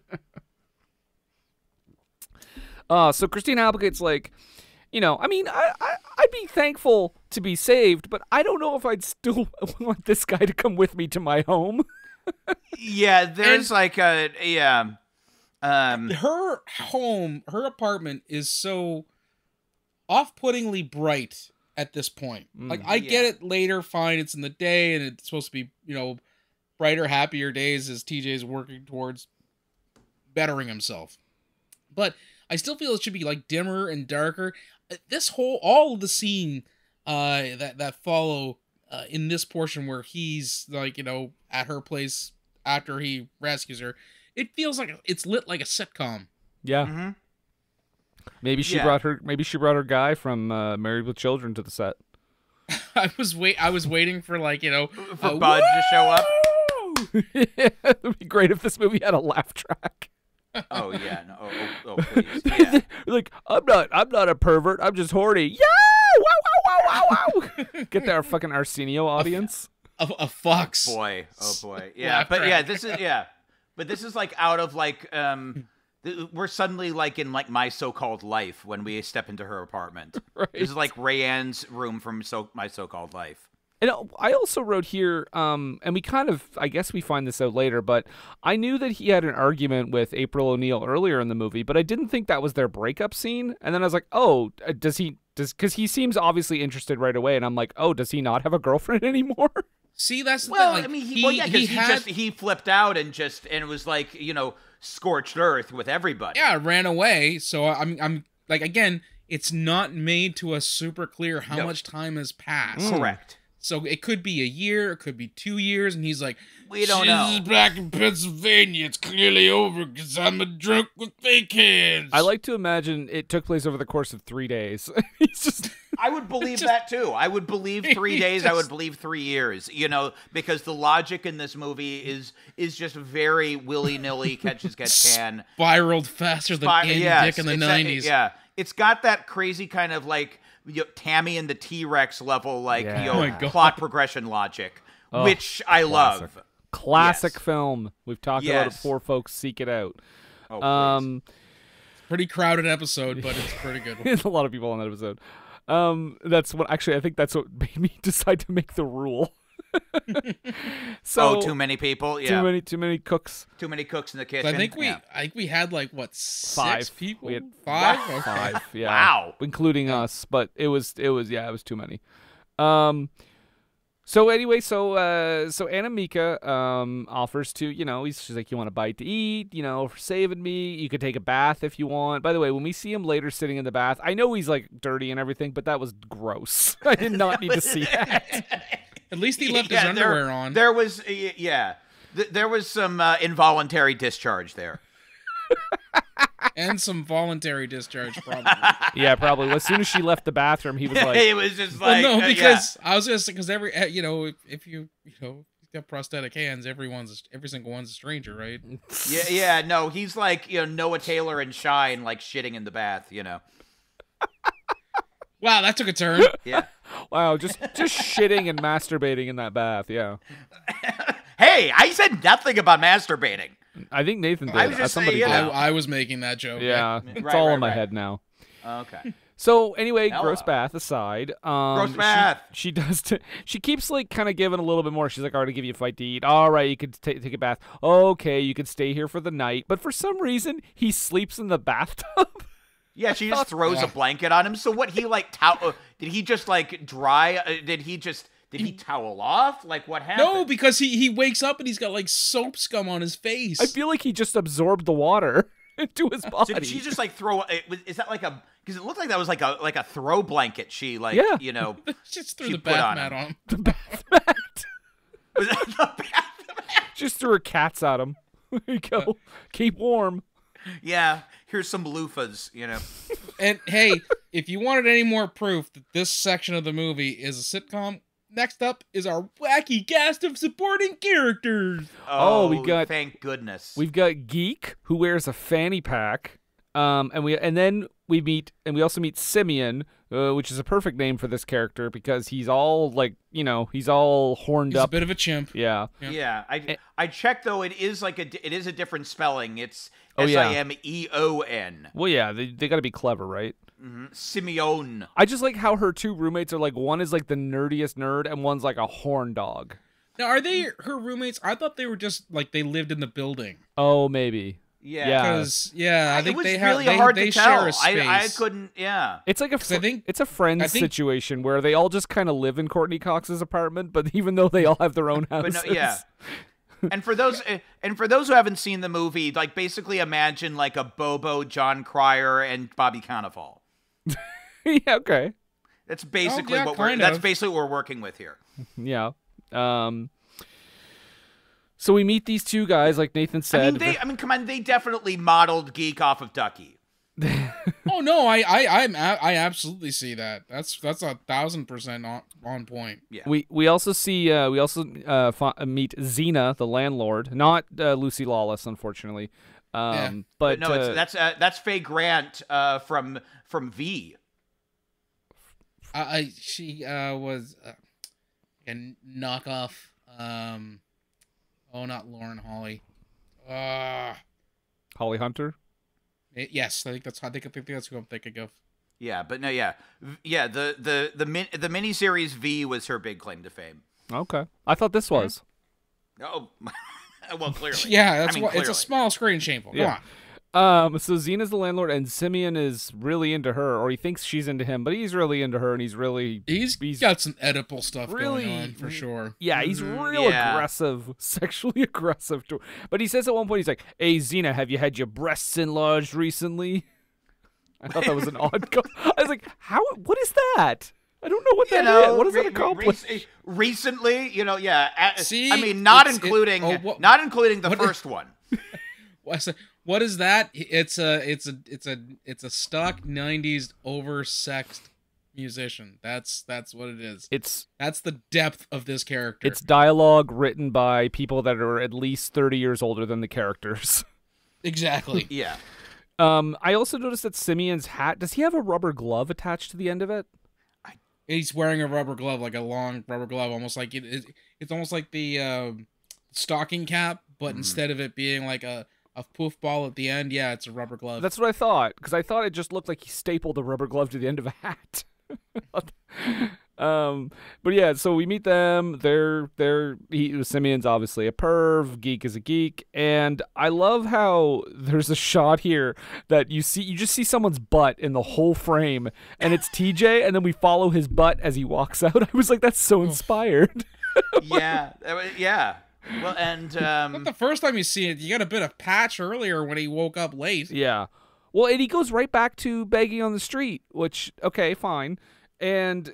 So Christina Applegate's like, I mean, I'd be thankful to be saved, but I don't know if I'd still want this guy to come with me to my home. Yeah, there's her home, her apartment is so off-puttingly bright at this point. Like, I get it later, fine, it's in the day, and it's supposed to be, brighter, happier days as TJ's working towards bettering himself. But I still feel it should be, like, dimmer and darker. All of the scene that follow in this portion where he's, like, at her place after he rescues her, it feels like it's lit like a sitcom. Yeah. Mm-hmm. Maybe she brought her guy from Married with Children to the set. I was waiting for for Bud to show up. It would be great if this movie had a laugh track. Oh yeah, no, oh please, yeah. Like, I'm not a pervert. I'm just horny. Yeah, wow, wow, wow, wow, wow. Get our fucking Arsenio audience. A fox. Oh boy, yeah, but yeah, this is like out of like we're suddenly like in like My So-Called Life when we step into her apartment. Right. This is like Rayanne's room from My So-Called Life. And I also wrote here, and we kind of, I guess we find this out later, but I knew that he had an argument with April O'Neil earlier in the movie, but I didn't think that was their breakup scene. And then I was like, oh, because he seems obviously interested right away. And I'm like, oh, does he not have a girlfriend anymore? See, that's the well, thing. Like, I mean, he flipped out and it was like, scorched earth with everybody. Yeah, ran away. So I'm like, again, it's not made to us super clear how much time has passed. Correct. So it could be a year, it could be 2 years, and he's like, we don't know. She's back in Pennsylvania. It's clearly over because I'm a drunk with fake hands. I like to imagine it took place over the course of 3 days. He's just. I would believe that too. I would believe 3 days. I would believe 3 years. Because the logic in this movie is just very willy-nilly catch as catch can. Spiraled faster than Andy Dick in the 90s. It's got that crazy kind of like Tammy and the T-Rex level, like plot progression logic, which I love. Classic film. We've talked about it before, folks. Seek it out. Oh, pretty crowded episode, but it's pretty good. There's a lot of people on that episode. I think that's what made me decide to make the rule. So too many people. Yeah, too many cooks. Too many cooks in the kitchen. So I think we had like what, 6 people? We had 5. Okay. 5. Yeah. Wow, including us. But it was too many. So anyway, so Anna Mika offers to, she's like, you want a bite to eat, for saving me. You could take a bath if you want. By the way, when we see him later sitting in the bath, I know he's like dirty and everything, but that was gross. I did not need to see that. At least he left his underwear on. There was there was some involuntary discharge there. And some voluntary discharge, probably. Yeah, probably. As soon as she left the bathroom, he was like... It was just like... Well, no, because I was just... Because every... if you got prosthetic hands, every single one's a stranger, right? Yeah, no, he's like, Noah Taylor and Shine, like, shitting in the bath, Wow, that took a turn. Yeah. Wow, just shitting and masturbating in that bath, yeah. Hey, I said nothing about masturbating. I think Nathan did. I was just saying, I was making that joke. Yeah, it's all in my head now. Okay. So anyway, gross bath aside, gross bath. She does. She keeps like kind of giving a little bit more. She's like, "All right, I'll give you a fight to eat. All right, you could take a bath. Okay, you could stay here for the night." But for some reason, he sleeps in the bathtub. Yeah, she just throws a blanket on him. So what? He like did he just like dry? Did he towel off? Like, what happened? No, because he wakes up and he's got, like, soap scum on his face. I feel like he just absorbed the water into his body. So did she just, like, throw... Is that like a... Because it looked like that was like a throw blanket she, like, just threw the bath mat on him. The bath mat? Was that the bath mat? Just threw her cats at him. There you go. Keep warm. Yeah, here's some loofahs, And, hey, if you wanted any more proof that this section of the movie is a sitcom... Next up is our wacky cast of supporting characters. Oh, we got... Thank goodness. We've got Geek, who wears a fanny pack. And then we also meet Simeon, which is a perfect name for this character because he's all he's all horned up. He's a bit of a chimp. Yeah. Yeah. I checked though. It is a different spelling. It's Simeon. Well, yeah, they got to be clever, right? Mm-hmm. Simeon. I just like how her two roommates are one is like the nerdiest nerd and one's like a horn dog. Now, are they her roommates? I thought they were just they lived in the building. Oh, maybe. Yeah. Because I think it was they really have hard they to share tell. a space. I couldn't. Yeah. It's like it's a friends situation where they all just kind of live in Courtney Cox's apartment, but even though they all have their own houses. But no, yeah. And for those who haven't seen the movie, basically imagine a Bobo, John Cryer, and Bobby Cannavale. Yeah, okay. That's basically what we're working with here. Yeah. So we meet these two guys, like Nathan said. Come on, they definitely modeled Geek off of Ducky. Oh no, I absolutely see that. That's 1,000% on point. Yeah. We also see meet Xena, the landlord, not Lucy Lawless, unfortunately. But no, that's Faye Grant from V. She was a knockoff. Not Lauren Holly. Holly Hunter. Yes, I think that's who I'm thinking of. Yeah, but no, yeah. The miniseries V was her big claim to fame. Okay, I thought this was. Oh, well, clearly. Yeah, it's a small screen shameful. Come on. So Xena's the landlord, and Simeon is really into her, or he thinks she's into him, but he's really into her, and he's got some Oedipal stuff going on for sure. Yeah, he's real aggressive, sexually aggressive to her. But he says at one point, he's like, "Hey, Xena, have you had your breasts enlarged recently?" I thought that was an odd. I was like, "How? What is that? I don't know what that is. What does that accomplish?" Recently, yeah. See, not including the first one. What is that? It's a stock 90s oversexed musician. That's what it is. That's the depth of this character. It's dialogue written by people that are at least 30 years older than the characters. Exactly. Yeah. I also noticed that Simeon's hat, does he have a rubber glove attached to the end of it? He's wearing a rubber glove, like a long rubber glove, almost like it's almost like the stocking cap, but instead of it being like a poof ball at the end, it's a rubber glove. That's what I thought, because I thought it just looked like he stapled a rubber glove to the end of a hat. But yeah, so we meet them. Simeon's obviously a perv. Geek is a geek, and I love how there's a shot here that you just see someone's butt in the whole frame, and it's TJ, and then we follow his butt as he walks out. I was like, that's so inspired. Yeah. Well, and not the first time you see it. You got a bit of patch earlier when he woke up late. Yeah. Well, and he goes right back to begging on the street, which okay, fine. And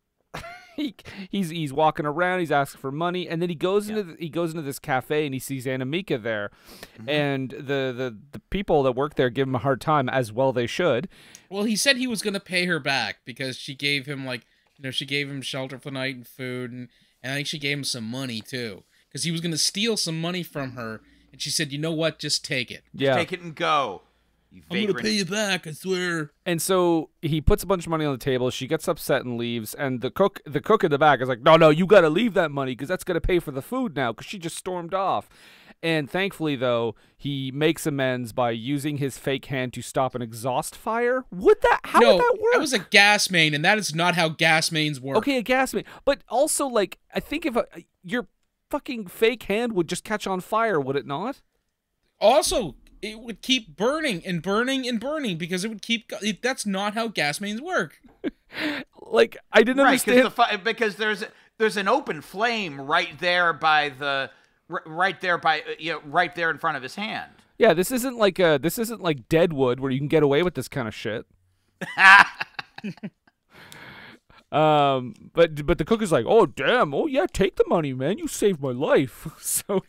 he's walking around, he's asking for money, and then he goes into this cafe and he sees Annamika there, and the people that work there give him a hard time, as well they should. Well, he said he was going to pay her back because she gave him she gave him shelter for the night and food, and I think she gave him some money too. Because he was going to steal some money from her, and she said, "You know what? Just take it. Just take it and go. I'm going to pay you back, I swear." And so he puts a bunch of money on the table. She gets upset and leaves. And the cook in the back is like, "No, you got to leave that money because that's going to pay for the food now." Because she just stormed off. And thankfully, though, he makes amends by using his fake hand to stop an exhaust fire. How would that work? That was a gas main, and that is not how gas mains work. Okay, a gas main, but also I think if your fucking fake hand would just catch on fire, would it not? Also, it would keep burning and burning and burning because it would keep. That's not how gas mains work. I didn't understand because there's an open flame right there right there in front of his hand. Yeah, this isn't like Deadwood where you can get away with this kind of shit. But the cook is like, "Oh damn, oh yeah, take the money, man. You saved my life." So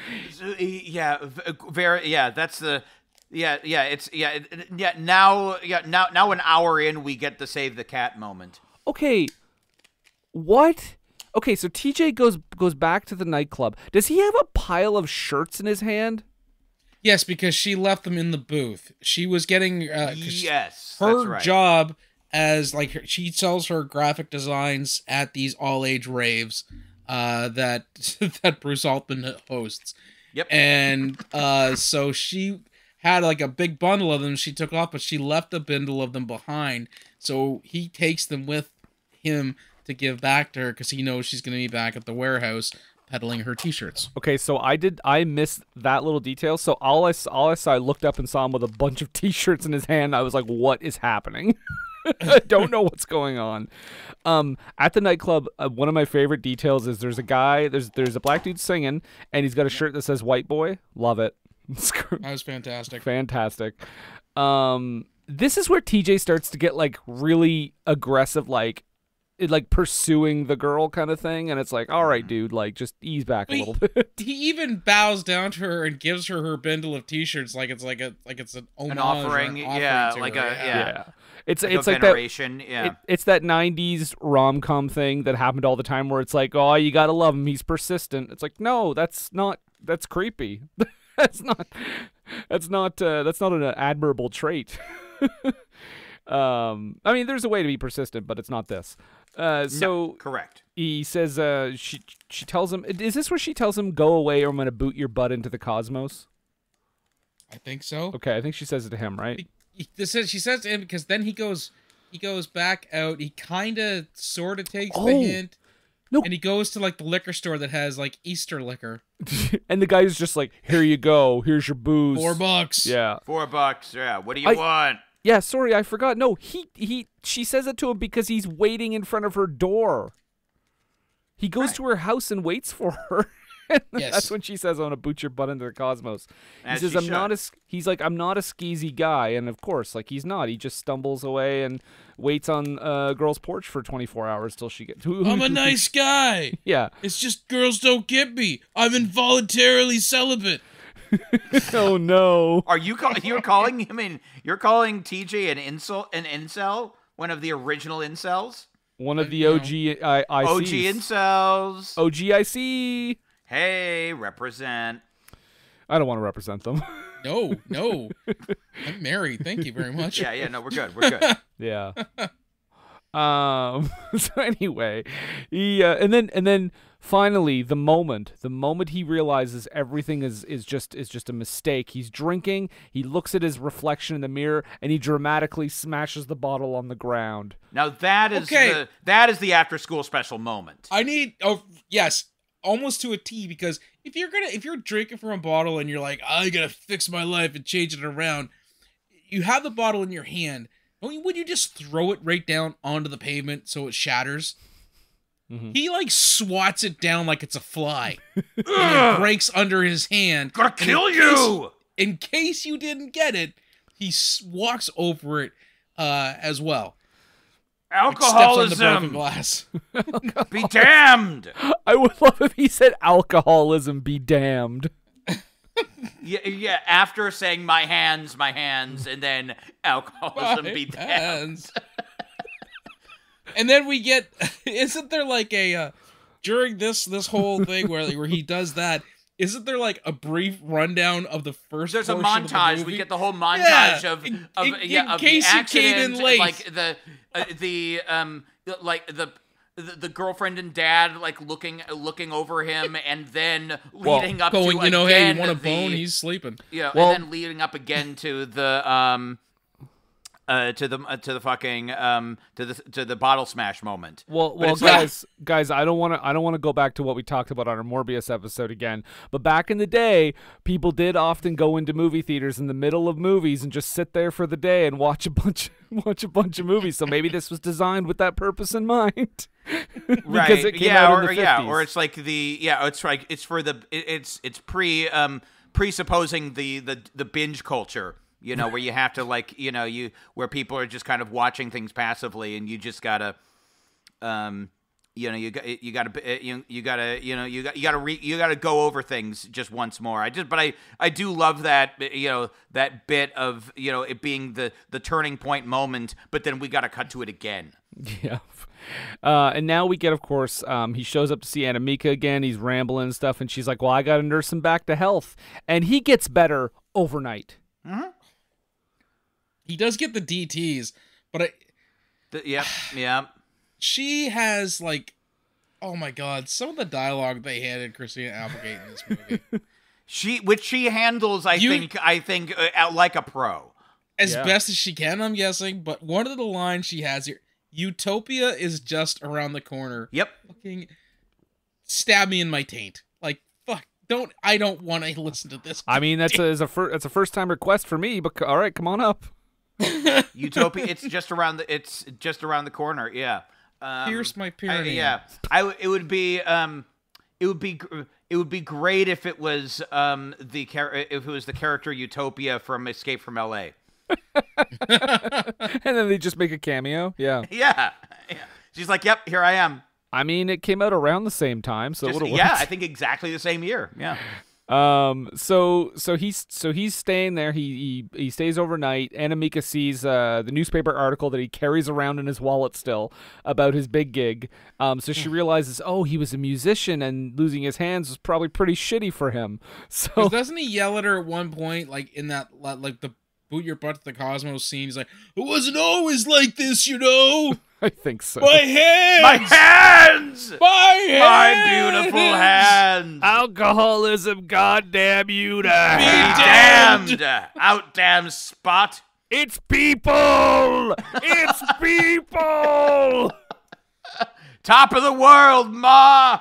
now an hour in, we get the save the cat moment. Okay, what? Okay, so TJ goes back to the nightclub. Does he have a pile of shirts in his hand? Yes, because she left them in the booth. She was getting yes, her that's right. job as like she sells her graphic designs at these all age raves that that Bruce Altman hosts. Yep. And so she had like a big bundle of them she took off, but she left a bundle of them behind. So he takes them with him to give back to her because he knows she's going to be back at the warehouse peddling her t-shirts. Okay, so I missed that little detail. So all I saw, I looked up and saw him with a bunch of t-shirts in his hand. I was like, what is happening? I don't know what's going on. At the nightclub, one of my favorite details is there's a guy, there's a black dude singing, and he's got a shirt that says "White Boy." Love it. That was fantastic. Fantastic. This is where TJ starts to get like really aggressive, like pursuing the girl kind of thing, and it's like, all right, dude, like just ease back a little bit. He even bows down to her and gives her her bundle of t-shirts like it's an homage offering, to like her. yeah. It's Like it's a like veneration, that. It's that '90s rom-com thing that happened all the time, where it's like, oh, you gotta love him, he's persistent. It's like, no, that's creepy. that's not an admirable trait. I mean, there's a way to be persistent, but it's not this. So correct. He says, she tells him, is this where she tells him, go away or I'm going to boot your butt into the cosmos? I think so. Okay, I think she says it to him, right? She says to him because then he goes back out. He kind of sort of takes the hint. No. And he goes to like the liquor store that has like Easter liquor. And the guy's just like, here you go. Here's your booze. $4. Yeah. $4. Yeah. What do you want? Yeah, sorry, I forgot. No, she says it to him because he's waiting in front of her door. He goes to her house and waits for her. Yes. That's when she says, "I want to boot your butt into the cosmos." As he says, she He's like, "I'm not a skeezy guy," and of course, like he's not. He just stumbles away and waits on a girl's porch for 24 hours till she gets. I'm a nice guy. Yeah, it's just girls don't get me. I'm involuntarily celibate. Oh no! You're calling him in? You're calling TJ an incel, one of the original incels, one of the OG OG incels, OGIC. Hey, represent. I don't want to represent them. No. I'm married. Thank you very much. Yeah. No, we're good. Yeah. So anyway, he and then finally the moment he realizes everything is just a mistake. He's drinking. He looks at his reflection in the mirror and he dramatically smashes the bottle on the ground. Now that is the after school special moment. Yes, almost to a T, because if you're drinking from a bottle and you're like, I gotta fix my life and change it around, you have the bottle in your hand. Would you just throw it right down onto the pavement so it shatters? Mm-hmm. He like swats it down like it's a fly. And it breaks under his hand. Gonna kill you! In case you didn't get it, he walks over it as well. Alcoholism! Steps on the broken glass. Be damned! I would love if he said alcoholism be damned. Yeah, after saying my hands, and then alcoholism be damned. And then we get, isn't there like a, during this whole thing where he does that, isn't there like a brief rundown of the first There's a portion of the montage. movie? We get the whole montage of in the case you came in accident, late. like the girlfriend and dad like looking over him, and then leading up going, to hey, again you want a bone? He's sleeping. Yeah, and then leading up again to the to the bottle smash moment. Well, guys, I don't want to go back to what we talked about on our Morbius episode again. But back in the day, people did often go into movie theaters in the middle of movies and just sit there for the day and watch a bunch of movies. So maybe this was designed with that purpose in mind. Right? Because it came out in the 50s. Or it's like it's presupposing the binge culture. Where you have to where people are just kind of watching things passively, and you just gotta, you gotta go over things just once more. I do love that, that bit of, it being the turning point moment, but then we gotta cut to it again. Yeah. And now we get, of course, he shows up to see Anna Mika again. He's rambling and stuff, and she's like, well, I gotta nurse him back to health. And he gets better overnight. Mm-hmm. He does get the DTs, but Yeah. she has like, oh my god, some of the dialogue they had in Christina Applegate in this movie. She handles, I think, like a pro. As best as she can, I'm guessing. But one of the lines she has here, "Utopia is just around the corner." Yep. Fucking stab me in my taint. Like, fuck. I don't want to listen to this. I mean, that's a first time request for me. But all right, come on up. Utopia. It's just around the corner. Yeah. Pierce my pyramid. Yeah. It would be great if it was the character Utopia from Escape from L.A. And then they just make a cameo. Yeah. Yeah. She's like, "Yep, here I am." I mean, it came out around the same time, so it would have worked. Yeah, I think exactly the same year. Yeah. So he's staying there. He stays overnight. Anamika sees the newspaper article that he carries around in his wallet still about his big gig. So she realizes, oh, he was a musician and losing his hands was probably pretty shitty for him. So doesn't he yell at her at one point, like in that like the boot your butt to the Cosmos scene? He's like, "It wasn't always like this, you know." I think so. My hands! My hands! My beautiful hands! Alcoholism, goddamn you to Be damned! Out damn spot! It's people! It's people! Top of the world, Ma!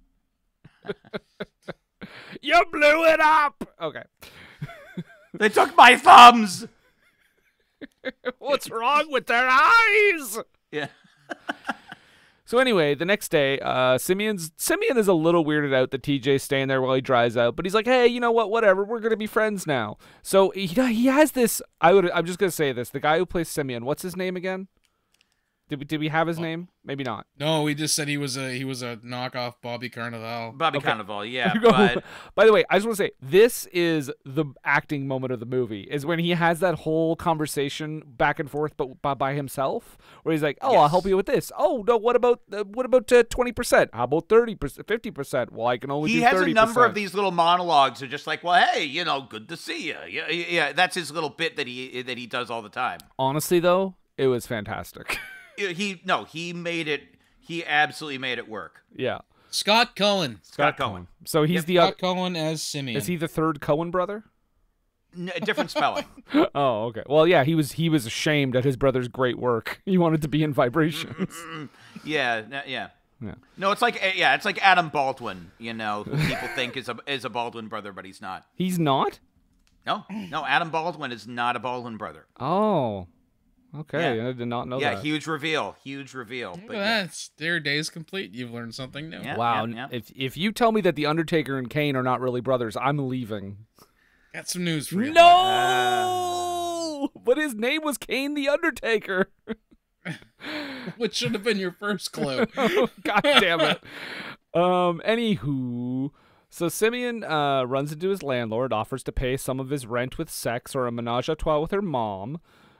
You blew it up! Okay. They took my thumbs! What's wrong with their eyes? Yeah. So anyway, the next day, Simeon is a little weirded out that TJ's staying there while he dries out, but he's like, "Hey, you know what? Whatever. We're gonna be friends now." So he has this. I'm just gonna say this. The guy who plays Simeon, what's his name again? Did we have his name? Maybe not. No, we just said he was a knockoff Bobby Carnival. Carnival, yeah. But by the way, I just want to say this is the acting moment of the movie. Is when he has that whole conversation back and forth, but by himself, where he's like, "Oh, yes. I'll help you with this. Oh no, what about 20%? How about 30%, 50%? Well, I can only do 30%." He has a number of these little monologues that are just like, "Well, hey, good to see you." Yeah. That's his little bit that he does all the time. Honestly, though, it was fantastic. He made it. He absolutely made it work. Yeah. Scott Cohen. So he's Scott Cohen as Simeon. Is he the third Cohen brother? Different spelling. Oh, okay. Well, yeah, he was ashamed at his brother's great work. He wanted to be in Vibrations. Yeah. No, it's like Adam Baldwin. Who people think is a Baldwin brother, but he's not. He's not? No. Adam Baldwin is not a Baldwin brother. Oh. Okay, yeah. I did not know that. Yeah, huge reveal. But that's their day's complete. You've learned something new. Yeah, wow. Yeah. If you tell me that The Undertaker and Kane are not really brothers, I'm leaving. Got some news for you. No! But his name was Kane the Undertaker. Which should have been your first clue. God damn it. Anywho... So Simeon runs into his landlord, offers to pay some of his rent with sex or a menage a trois with her mom.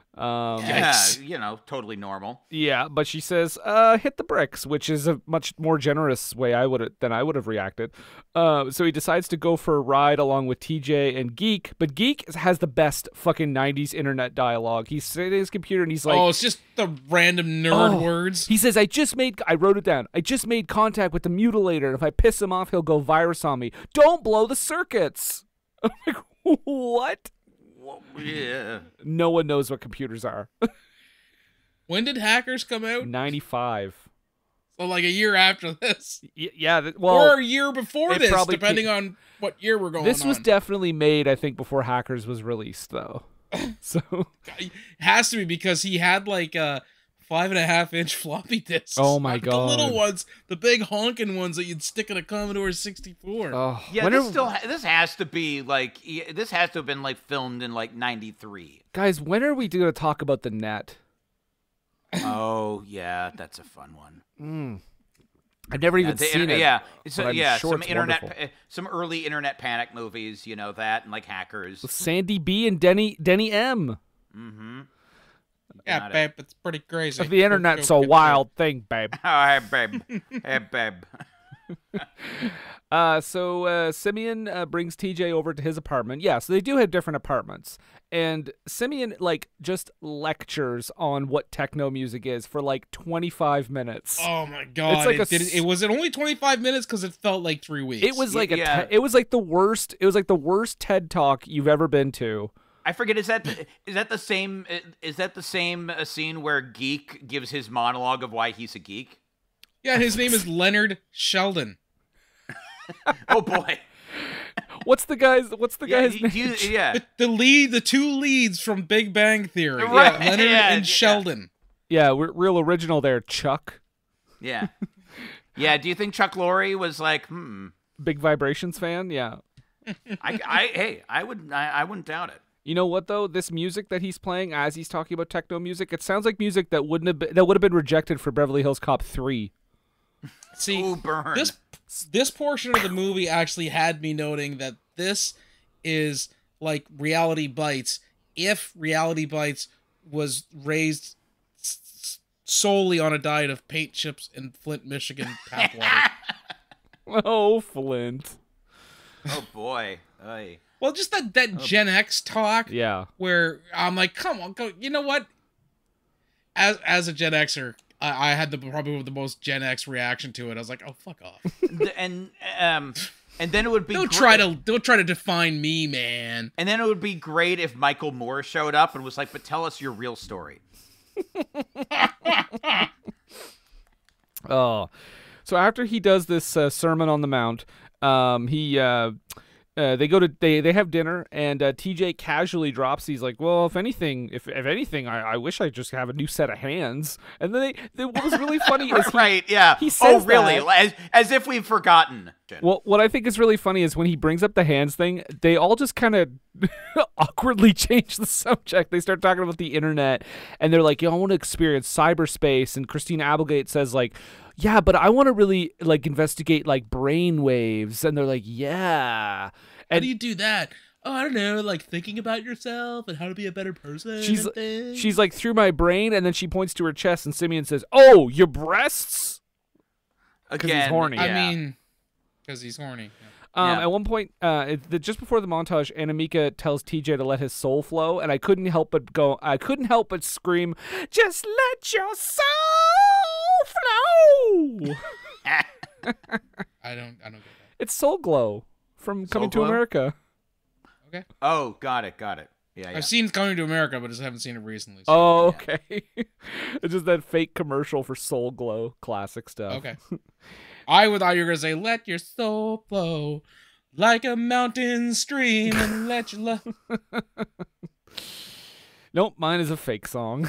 Totally normal. Yeah, but she says, hit the bricks, which is a much more generous way than I would have reacted. So he decides to go for a ride along with TJ and Geek, but Geek has the best fucking 90s internet dialogue. He's sitting at his computer and he's like... Oh, it's just the random nerd words. He says, I wrote it down. I just made contact with the mutilator, and if I piss him off, he'll go virus on me. Don't blow the circuits. I'm like, what? Yeah. No one knows what computers are. When did Hackers come out? 95. So like a year after this. Yeah. Or a year before this, depending on what year we're going on. This was definitely made, I think, before Hackers was released, though. So it has to be because he had like a 5.5-inch floppy disks. Oh my god! The little ones, the big honking ones that you'd stick in a Commodore 64. Oh yeah, this has to be like this has to have been like filmed in like 93. Guys, when are we going to talk about the net? Oh yeah, that's a fun one. I've never even seen it. Yeah, some internet, wonderful. Some early internet panic movies, that and like Hackers. With Sandy B and Denny M. Mm-hmm. Yeah, babe, it's pretty crazy. The internet's a wild thing, babe. Oh, hey, babe. Hey, babe. So Simeon brings TJ over to his apartment. Yeah, so they do have different apartments. And Simeon, like, just lectures on what techno music is for, like, 25 minutes. Oh, my God. It's like it was it only 25 minutes? Because it felt like 3 weeks. It was like it was like the worst. It was like the worst TED Talk you've ever been to. I forget. Is that the same? Is that the same scene where Geek gives his monologue of why he's a geek? Yeah, his name is Leonard Sheldon. Oh boy. What's the guy's name? The two leads from Big Bang Theory. Right. Yeah, Leonard and Sheldon. Yeah, we're real original there, Chuck. Yeah. Yeah. Do you think Chuck Lorre was like, Big Vibrations fan? Yeah. I wouldn't doubt it. You know what though? This music that he's playing as he's talking about techno music, it sounds like music that would have been rejected for Beverly Hills Cop 3. See, Ooh, burn. This portion of the movie actually had me noting that this is like Reality Bites if Reality Bites was raised solely on a diet of paint chips and Flint, Michigan tap water. Oh, Flint. Oh boy. Oy. Well, just that Gen X talk. Yeah. Where I'm like, come on, go. You know what? As a Gen Xer, I had probably the most Gen X reaction to it. I was like, oh, fuck off. And then it would be don't try to define me, man. And then it would be great if Michael Moore showed up and was like, but tell us your real story. Oh, so after he does this Sermon on the Mount, they have dinner, and TJ casually drops. He's like, "Well, if anything, I wish I just have a new set of hands." And then what was really funny is he says really? that. As if we've forgotten. Well, what I think is really funny is when he brings up the hands thing, they all just kind of awkwardly change the subject. They start talking about the internet, and they're like, "Yo, I want to experience cyberspace." And Christina Applegate says like, "Yeah, but I want to really like investigate like brain waves." And they're like, "Yeah." How do you do that? Oh, I don't know, like thinking about yourself and how to be a better person. She's like, through my brain, and then she points to her chest, and Simeon says, "Oh, your breasts?" Because he's horny. I mean, because he's horny. Yeah. At one point, just before the montage, Anamika tells TJ to let his soul flow, and I couldn't help but scream, "Just let your soul flow!" I don't get that. It's Soul Glow from Coming to America. Okay. Oh, got it. Yeah. I've seen Coming to America, but I just haven't seen it recently. So. Oh, okay. It's just that fake commercial for Soul Glow, classic stuff. Okay. I thought you were gonna say, "Let your soul flow like a mountain stream and let your love." Nope, mine is a fake song.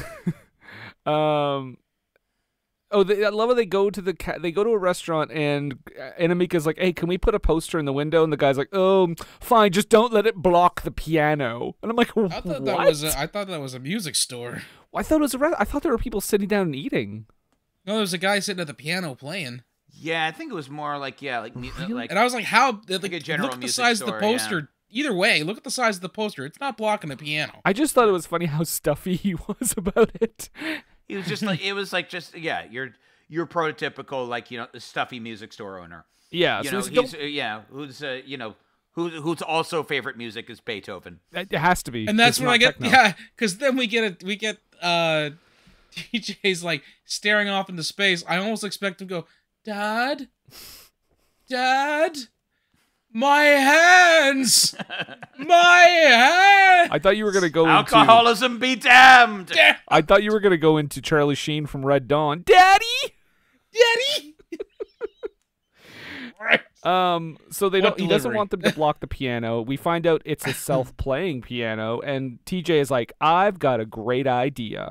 I love how they go to a restaurant, and Anamika's like, "Hey, can we put a poster in the window?" And the guy's like, "Oh, fine, just don't let it block the piano." And I'm like, "What?" I thought that was a music store. Well, I thought there were people sitting down and eating. No, there was a guy sitting at the piano playing. Yeah, I think it was more like like. And I was like, "How?" Like a general look at the music size store, of the poster. Yeah. Either way, look at the size of the poster. It's not blocking the piano. I just thought it was funny how stuffy he was about it. He was just like your prototypical like stuffy music store owner. Yeah, whose also favorite music is Beethoven. It has to be, and that's when I get because then we get DJ's like staring off into space. I almost expect him to go, Dad, my hands, my hands. I thought you were gonna go alcoholism be damned. I thought you were gonna go into Charlie Sheen from Red Dawn, Daddy. So he doesn't want them to block the piano. We find out it's a self-playing piano, and TJ is like, "I've got a great idea."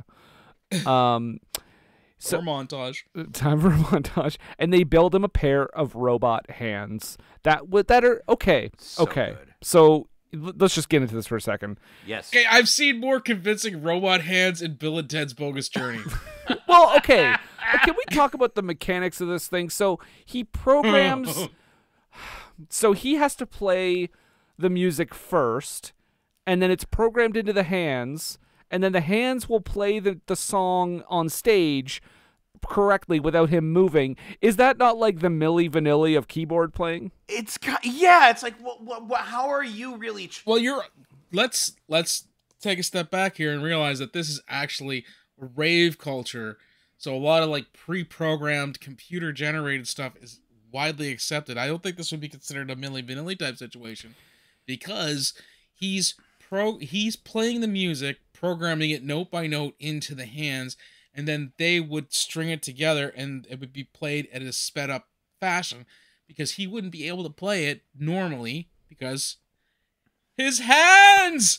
So montage. Time for a montage, and they build him a pair of robot hands that are okay. Good. So let's just get into this for a second. Yes. Okay, I've seen more convincing robot hands in Bill and Ted's Bogus Journey. Well, okay. But can we talk about the mechanics of this thing? So he programs. So he has to play the music first, and then it's programmed into the hands, and then the hands will play the song on stage, correctly without him moving. Is that not like the Milli Vanilli of keyboard playing? It's like, how are you really? Well, let's take a step back here and realize that this is actually rave culture. So a lot of like pre-programmed, computer-generated stuff is widely accepted. I don't think this would be considered a Milli Vanilli type situation because he's playing the music, programming it note by note into the hands, and then they would string it together and it would be played at a sped up fashion because he wouldn't be able to play it normally because his hands!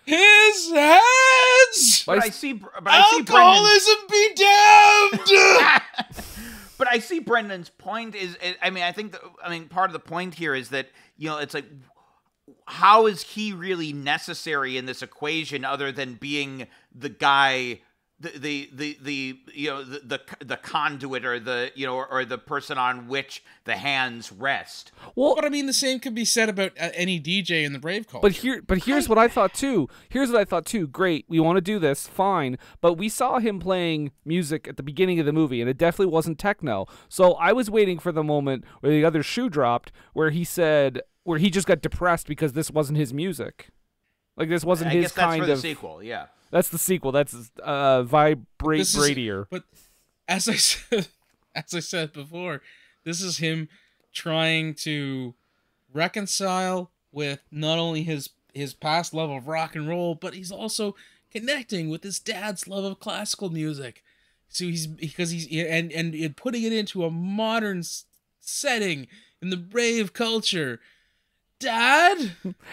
But I see alcoholism be damned! But I see Brendan's point is, I think part of the point here is that, it's like, how is he really necessary in this equation other than being the guy, the conduit or or the person on which the hands rest? Well, but I mean, the same could be said about any DJ in the rave culture. But here's what I thought too. Great, we want to do this, fine. But we saw him playing music at the beginning of the movie, and it definitely wasn't techno. So I was waiting for the moment where the other shoe dropped, where he just got depressed because this wasn't his music. Like this wasn't his kind of. That's for the sequel, yeah. That's the sequel. That's Vibratier. But as I said before, this is him trying to reconcile with not only his past love of rock and roll, but he's also connecting with his dad's love of classical music. So he's putting it into a modern setting in the rave culture. Daddy.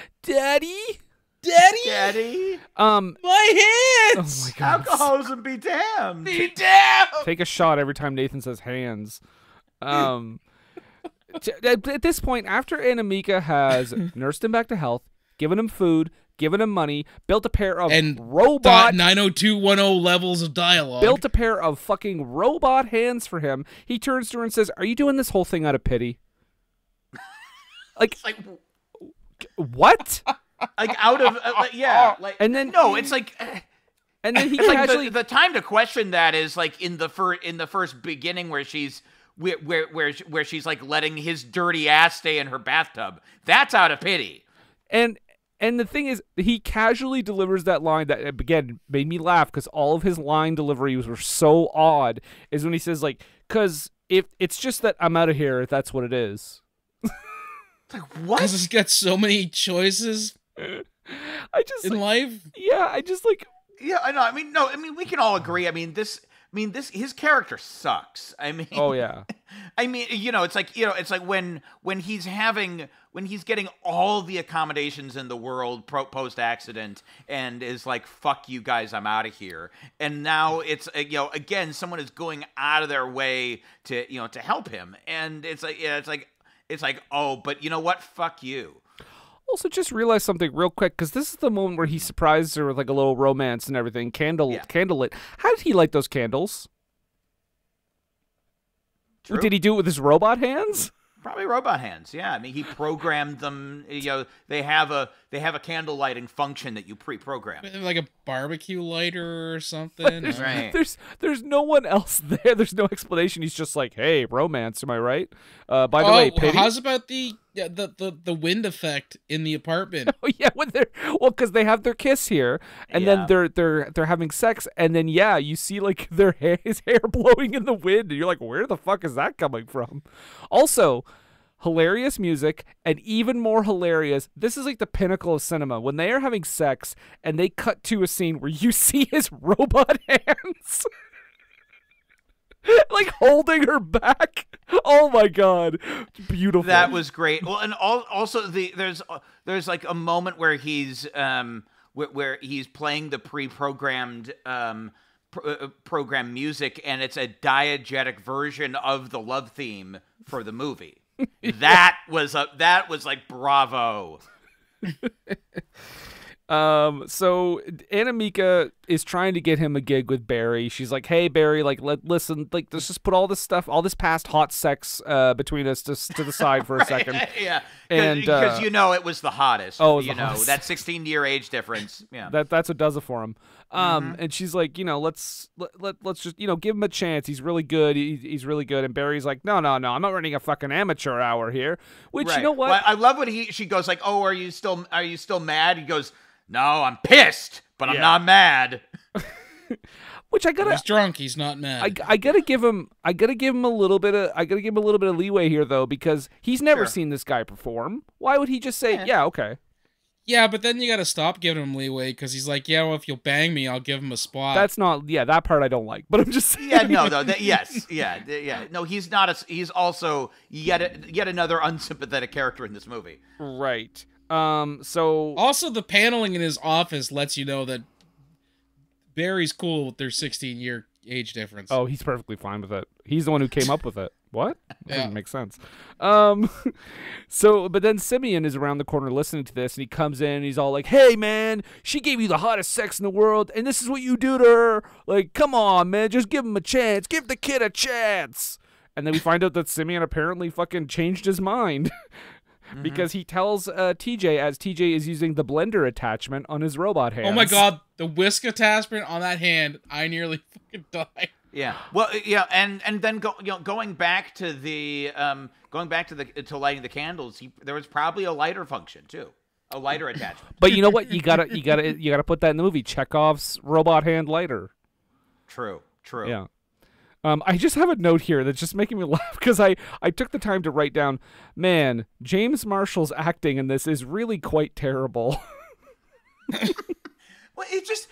My hands! Oh my God. Alcoholism be damned! Be damned! Take a shot every time Nathan says hands. At this point, after Anamika has nursed him back to health, given him food, given him money, built a pair of robot 90210 levels of dialogue, built a pair of fucking robot hands for him, he turns to her and says, "Are you doing this whole thing out of pity?" Like what? Like out of and then it's like, and then he casually, like the time to question that is like in the first beginning where she's where she's like letting his dirty ass stay in her bathtub. That's out of pity. And the thing is, he casually delivers that line that again made me laugh because all of his line deliveries were so odd. Is when he says like, "Cause if it's just that I'm out of here, if that's what it is." Like what? Because he's got so many choices. In life. Yeah, I just like. Yeah, I know. I mean, we can all agree. This his character sucks. Oh yeah. It's like when he's getting all the accommodations in the world post accident and is like, "Fuck you guys, I'm out of here." And now it's again someone is going out of their way to to help him, and it's like oh, but you know what? Fuck you. Also, just realized something real quick, because this is the moment where he surprised her with like a little romance and everything. Candlelit. How did he light those candles? True. Did he do it with his robot hands? Probably robot hands. Yeah, I mean, he programmed them. They have a candle lighting function that you pre-program, like a barbecue lighter or something. There's no one else there. There's no explanation. He's just like, "Hey, romance, am I right?" By the way, pity? How's about the wind effect in the apartment? Oh yeah, because they have their kiss here, and then they're having sex, and then you see like his hair blowing in the wind, and you're like, where the fuck is that coming from? Also, hilarious music, and even more hilarious, this is like the pinnacle of cinema, when they are having sex, and they cut to a scene where you see his robot hands. Like holding her back. Oh my God, beautiful. That was great. Well, and also there's like a moment where he's playing the pre-programmed program music, and it's a diegetic version of the love theme for the movie. That was like bravo. So Anamika is trying to get him a gig with Barry. She's like, "Hey Barry, like listen, like let's just put all this stuff, all this past hot sex between us to the side for a second." Yeah, and because it was the hottest. Oh, it was hottest. That 16-year age difference. Yeah, that's what does it for him. And she's like, let's just give him a chance. He's really good. He's really good. And Barry's like, no, I'm not running a fucking amateur hour here. Which right. you know what? Well, I love when she goes like, "Oh, are you still mad?" He goes, "No, I'm pissed, but I'm not mad." Which he's drunk. He's not mad. I gotta give him a little bit of leeway here though, because he's never seen this guy perform. Why would he just say, "Yeah, okay"? Yeah, but then you gotta stop giving him leeway because he's like, "Yeah, well, if you'll bang me, I'll give him a spot." That's not. Yeah, that part I don't like. But I'm just saying. Yeah, no, though. Yes, yeah. No, he's not. He's also yet another unsympathetic character in this movie. Right. So also the paneling in his office lets you know that Barry's cool with their 16-year age difference. Oh, he's perfectly fine with it. He's the one who came up with it. What? That doesn't make sense. So, but then Simeon is around the corner listening to this, and he comes in and he's all like, "Hey, man, she gave you the hottest sex in the world, and this is what you do to her. Like, come on, man, just give him a chance. Give the kid a chance." And then we find out that Simeon apparently fucking changed his mind. Because he tells TJ, as TJ is using the blender attachment on his robot hands. Oh my god, the whisk attachment on that hand, I nearly fucking died. Yeah. Well, yeah, and then going back to lighting the candles, there was probably a lighter function too, a lighter attachment. But you know what? You gotta put that in the movie. Chekhov's robot hand lighter. True. Yeah. I just have a note here that's just making me laugh because I took the time to write down, man, James Marshall's acting in this is really quite terrible. Well, it's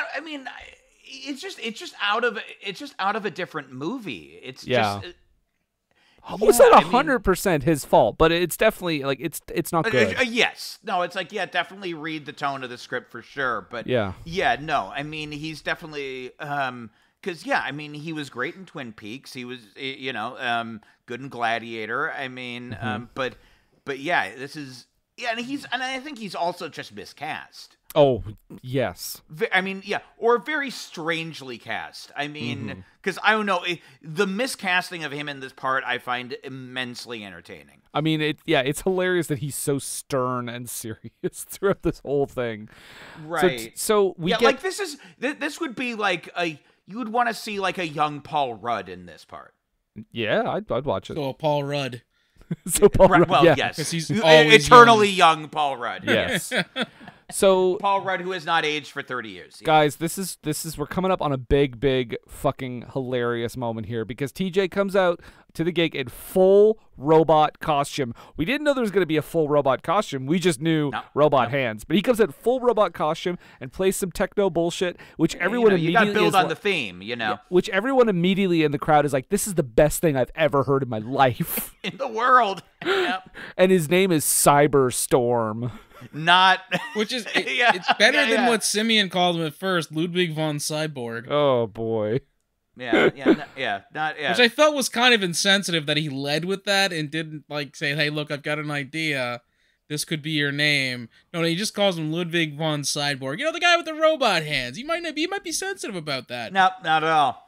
just out of a different movie. It's just. Was that 100% his fault? But it's definitely like it's not good. Yes, no, it's like definitely read the tone of the script for sure. But no, I mean he's definitely. Because, he was great in Twin Peaks. He was, good in Gladiator. I mean, but this is, and I think he's also just miscast. Oh, yes. Or very strangely cast. I mean, because I don't know, the miscasting of him in this part I find immensely entertaining. I mean, it's hilarious that he's so stern and serious throughout this whole thing. Right. So we get like this would be like you would want to see like a young Paul Rudd in this part. Yeah, I'd watch it. So Paul Rudd. Rudd, well, yes, because he's always eternally young Paul Rudd. Yes. So Paul Rudd, who has not aged for 30 years. Guys, this is we're coming up on a big fucking hilarious moment here because TJ comes out to the gig in full robot costume. We didn't know there was going to be a full robot costume. We just knew robot hands. But he comes in full robot costume and plays some techno bullshit, which everyone immediately you got to build on the theme, which everyone immediately in the crowd is like, "This is the best thing I've ever heard in my life in the world." Yep. And his name is Cyberstorm. Which is it's better than what Simeon called him at first, Ludwig von Cyborg. Oh boy. Not. Which I felt was kind of insensitive that he led with that and didn't like say, "Hey, look, I've got an idea. This could be your name." No, he just calls him Ludwig von Cyborg. The guy with the robot hands. He might be sensitive about that. No, not at all.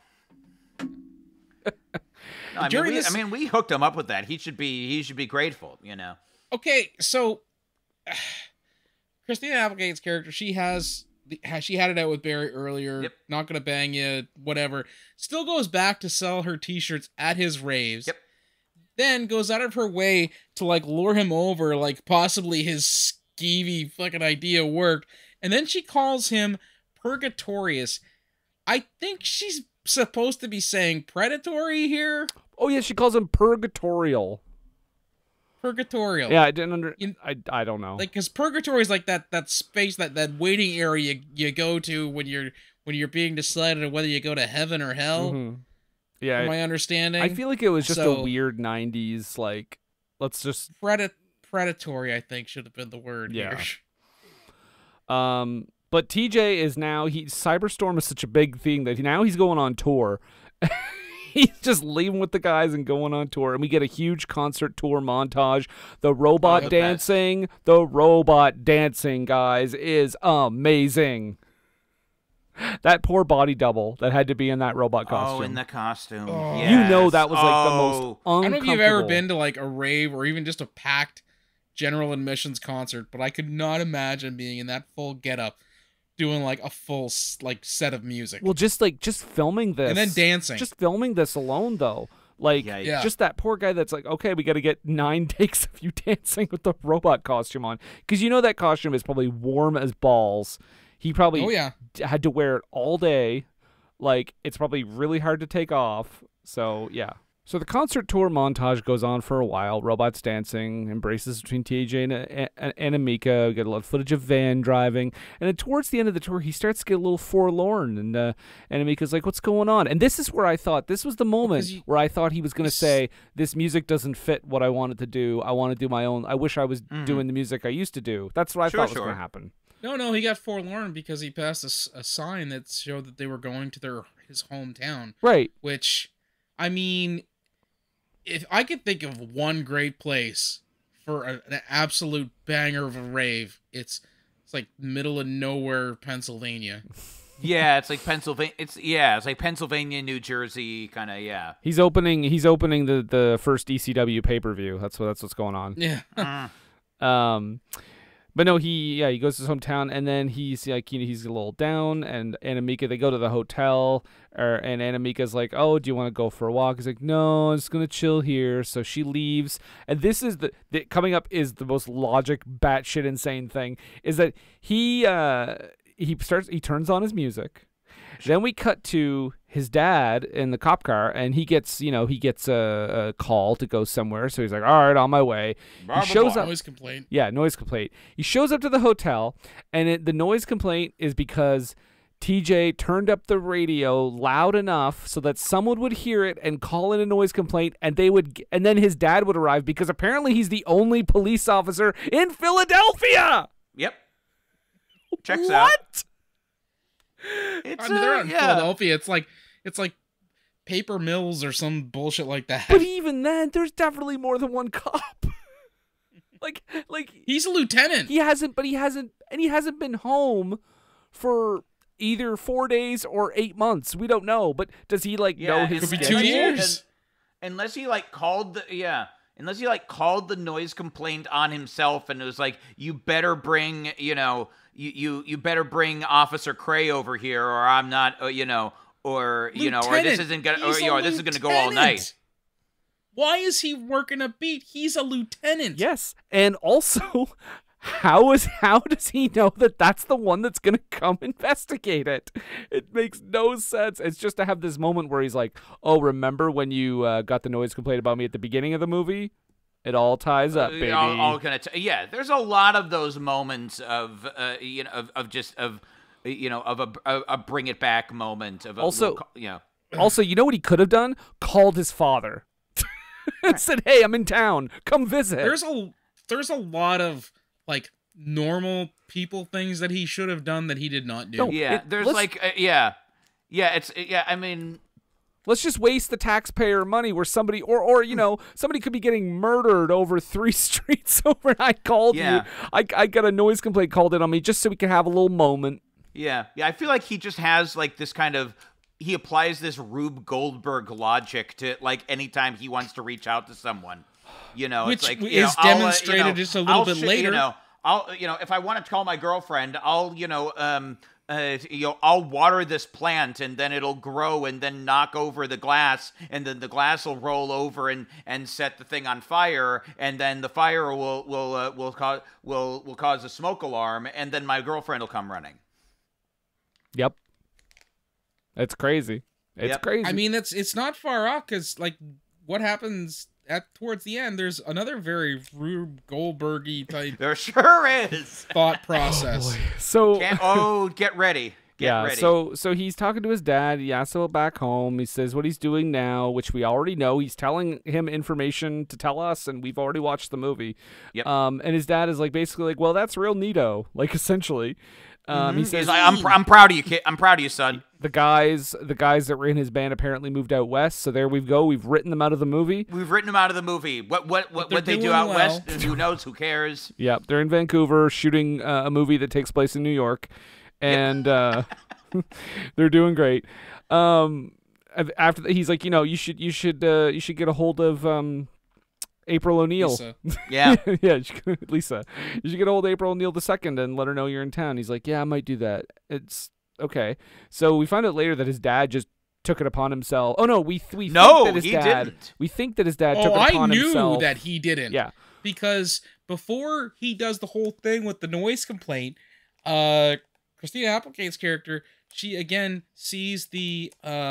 No, we hooked him up with that. He should be grateful. Okay, so Christina Applegate's character, she had it out with Barry earlier. Yep. Not gonna bang you, whatever. Still goes back to sell her T-shirts at his raves. Yep. Then goes out of her way to like lure him over, like possibly his skeevy fucking idea worked. And then she calls him Purgatorious. I think she's supposed to be saying predatory here. Oh yeah, she calls him Purgatorial. Purgatorial. Yeah, I didn't I don't know. Like, because purgatory is like that space, that waiting area you go to when you're being decided on whether you go to heaven or hell. Mm-hmm. Yeah. My understanding. I feel like it was just a weird 90s, like, let's just... Predatory, I think, should have been the word here. But TJ is now... Cyberstorm is such a big thing that now he's going on tour. He's just leaving with the guys and going on tour. And we get a huge concert tour montage. The robot dancing, guys, is amazing. That poor body double that had to be in that robot costume. Oh, in the costume. Oh. Yes. You know that was like the most uncomfortable. I don't know if you've ever been to like a rave or even just a packed general admissions concert, but I could not imagine being in that full getup doing like a full like set of music. Well, just filming this. And then dancing. Just filming this alone, though. Like, just that poor guy that's like, okay, we got to get 9 takes of you dancing with the robot costume on. Because you know that costume is probably warm as balls. He probably had to wear it all day. Like, it's probably really hard to take off. So, yeah. So the concert tour montage goes on for a while. Robots dancing, embraces between TJ and Amika. We get a lot of footage of van driving. And then towards the end of the tour, he starts to get a little forlorn. And Amika's like, what's going on? And this is where I thought, this was the moment where I thought he was going to say, this music doesn't fit what I wanted to do. I want to do my own. I wish I was doing the music I used to do. That's what I thought was going to happen. No, he got forlorn because he passed a sign that showed that they were going to his hometown. Right. Which, I mean, if I could think of one great place for an absolute banger of a rave, it's like middle of nowhere, Pennsylvania. Yeah, it's like Pennsylvania. It's like Pennsylvania, New Jersey, kind of. Yeah. He's opening the first ECW pay-per-view. That's what's going on. Yeah. But no, he goes to his hometown, and then he's like, he's a little down, and Anamika, they go to the hotel, and Anamika's like, oh, do you want to go for a walk? He's like, no, I'm just going to chill here. So she leaves, and this is coming up is the most logic, batshit insane thing, is that he turns on his music. Then we cut to his dad in the cop car, and he gets a call to go somewhere. So he's like, all right, on my way. He shows up. Noise complaint. Yeah, noise complaint. He shows up to the hotel, and the noise complaint is because TJ turned up the radio loud enough so that someone would hear it and call in a noise complaint, and then his dad would arrive because apparently he's the only police officer in Philadelphia. Yep. Checks out. What? It's they're in Philadelphia. It's like Paper Mills or some bullshit like that. But even then, there's definitely more than one cop. like he's a lieutenant. He hasn't been home for either 4 days or 8 months. We don't know. But does he know his? Could be 2 years. Unless he called the noise complaint on himself and it was like, you better bring, you better bring Officer Cray over here, or I'm not, or this isn't gonna, or this is gonna go all night. Why is he working a beat? He's a lieutenant. Yes, and also, how does he know that that's the one that's gonna come investigate it? It makes no sense. It's just to have this moment where he's like, "Oh, remember when you got the noise complaint about me at the beginning of the movie? It all ties up, baby." There's a lot of those moments of a bring it back moment of Also, you know what he could have done? Called his father and said, "Hey, I'm in town. Come visit." There's a lot of normal people things that he should have done that he did not do. No, I mean, let's just waste the taxpayer money where somebody somebody could be getting murdered over 3 streets over, and I called you. I got a noise complaint called in on me just so we could have a little moment. Yeah. I feel like he just has this kind of, he applies this Rube Goldberg logic to anytime he wants to reach out to someone. Which it's is demonstrated just a little bit later. If I want to call my girlfriend, I'll water this plant and then it'll grow and then knock over the glass and then the glass will roll over and set the thing on fire, and then the fire will cause a smoke alarm, and then my girlfriend will come running. Yep. It's crazy. It's crazy. I mean, it's not far off because what happens towards the end, there's another very Rube Goldberg-y type. There sure is thought process. Oh, so get ready. Get ready. So he's talking to his dad. He asks about back home. He says what he's doing now, which we already know. He's telling him information to tell us, and we've already watched the movie. Yep. And his dad is like basically like, well, that's real neato, like essentially. He says, He's like, I'm proud of you, kid. I'm proud of you, son. The guys that were in his band apparently moved out west. So there we go. We've written them out of the movie. We've written them out of the movie. What they do doing out well. west? Who knows? Who cares? Yeah, they're in Vancouver shooting a movie that takes place in New York, and they're doing great. After that, he's like, you should get a hold of April O'Neil. Lisa. Yeah. Yeah, Lisa. You should get a hold of April O'Neil II and let her know you're in town. He's like, yeah, I might do that. It's okay. So we find out later that his dad just took it upon himself. Oh no, we think that his dad didn't. We think that his dad took it upon himself. I knew that he didn't. Yeah. Because before he does the whole thing with the noise complaint, Christina Applegate's character, she again sees the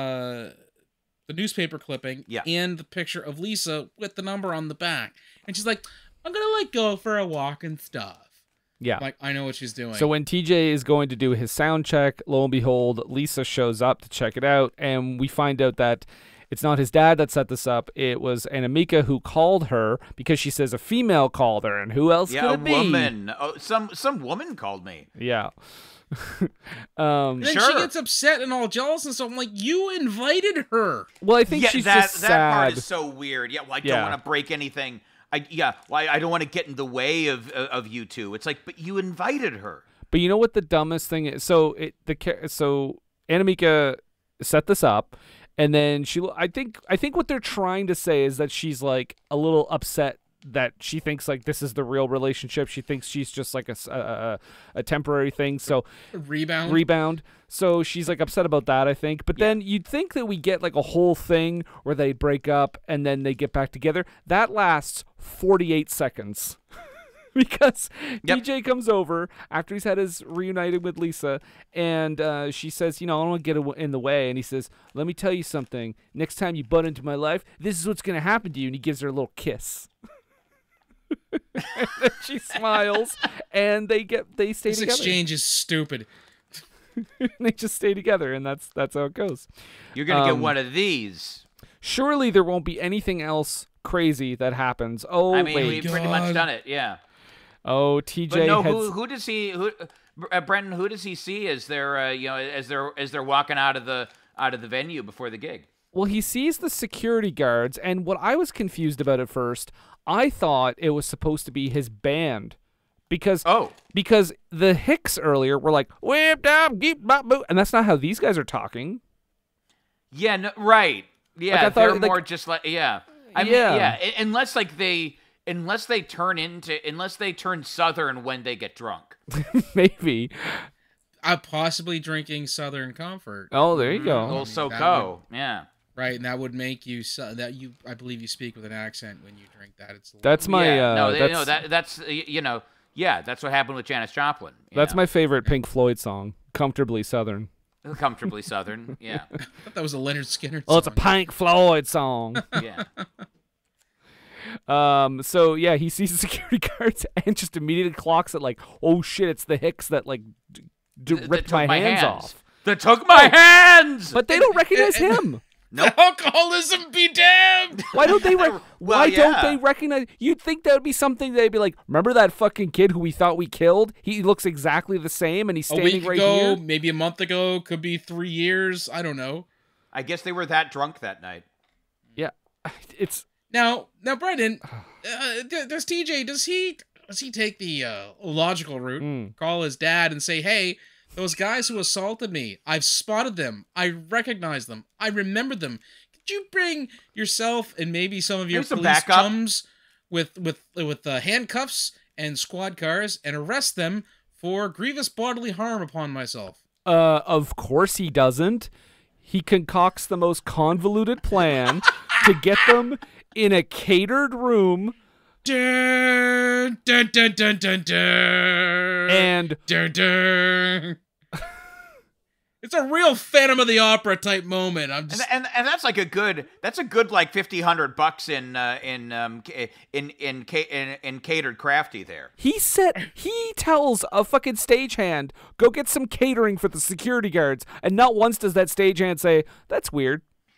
newspaper clipping and the picture of Lisa with the number on the back. And she's like, I'm going to go for a walk and stuff. Yeah. Like, I know what she's doing. So when TJ is going to do his sound check, lo and behold, Lisa shows up to check it out. And we find out that it's not his dad that set this up. It was Anamika who called her because she says a female called her. And who else could it be? Yeah, a woman. Oh, some woman called me. Yeah. And then she gets upset and all jealous and so I'm like, you invited her. Well, I think she's just sad. That part is so weird. Yeah, well, I don't want to break anything. I don't want to get in the way of you two. It's like, but you invited her. But you know what the dumbest thing is? So Anamika set this up, and then I think what they're trying to say is that she's like a little upset that she thinks like this is the real relationship. She thinks she's just like a temporary thing. So rebound. So she's like upset about that, I think. But then you'd think that we get like a whole thing where they break up and then they get back together. That lasts 48 seconds. Because DJ comes over after he's had his reunited with Lisa, and she says, I don't want to get in the way. And he says, let me tell you something. Next time you butt into my life, this is what's going to happen to you. And he gives her a little kiss. And then she smiles, and they stay this together. This exchange is stupid. They just stay together, and that's how it goes. You're going to get one of these. Surely there won't be anything else crazy that happens. Oh, I mean, we've pretty much done it, yeah. Oh, TJ. But no, who does he? Brendan, who does he see as they're as they're walking out of the venue before the gig? Well, he sees the security guards, and what I was confused about at first, I thought it was supposed to be his band, because the Hicks earlier were like whipped up, keep bop boo, and that's not how these guys are talking. Yeah, no, right. Yeah, like, I thought, they're more just like unless they turn Southern when they get drunk. Maybe. Possibly drinking Southern Comfort. Oh, there you go. Little SoCo, yeah. Right, and that would make you I believe you speak with an accent when you drink that. That's my that's what happened with Janis Joplin. That's my favorite Pink Floyd song, Comfortably Southern. Comfortably Southern, yeah. I thought that was a Leonard Skinner song. Oh, it's a Pink Floyd song. Yeah. So yeah, he sees the security guards and just immediately clocks it like, oh shit, it's the Hicks that like ripped my hands off. That took my hands! But they don't recognize him. No. Alcoholism be damned! Why don't they don't they recognize? You'd think that would be something they'd be like, remember that fucking kid who we thought we killed? He looks exactly the same and he's standing right here. A week ago, maybe a month ago, could be 3 years, I don't know. I guess they were that drunk that night. Yeah. It's Now Brendan, does TJ, does he take the logical route, call his dad and say, hey, those guys who assaulted me, I've spotted them. I recognize them. I remember them. Could you bring yourself and maybe some of your police chums with handcuffs and squad cars and arrest them for grievous bodily harm upon myself? Of course he doesn't. He concocts the most convoluted plan to get them in a catered room. Dun, dun, dun, dun, dun, dun. And dun, dun. It's a real Phantom of the Opera type moment. I'm just and that's like a good like $50-100 in catered crafty there. He tells a fucking stagehand, go get some catering for the security guards, and not once does that stagehand say, that's weird.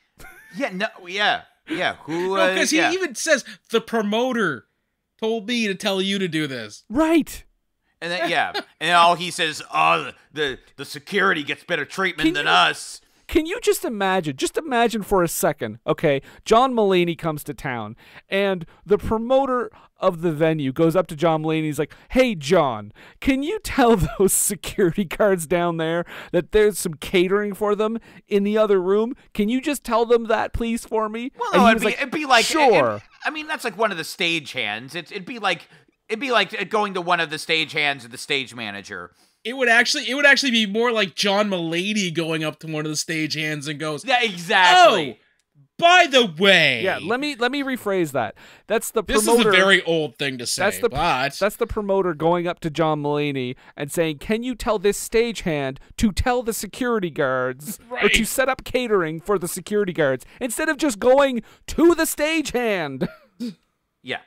Yeah. Who? Because he even says the promoter told me to tell you to do this. Right. And then and all he says, "Oh, the security gets better treatment than us." Can you just imagine for a second, okay, John Mulaney comes to town, and the promoter of the venue goes up to John Mulaney, he's like, hey, John, can you tell those security guards down there that there's some catering for them in the other room? Can you just tell them that, please, for me? Well, no, it'd be like, sure. I mean, that's like one of the stagehands. It'd be like going to one of the stagehands or the stage manager. It would actually be more like John Mulaney going up to one of the stagehands and goes, yeah, exactly. Oh, by the way. Yeah, let me rephrase that. That's the promoter. This is a very old thing to say, that's the promoter going up to John Mulaney and saying, can you tell this stagehand to tell the security guards or to set up catering for the security guards instead of just going to the stagehand? Yeah.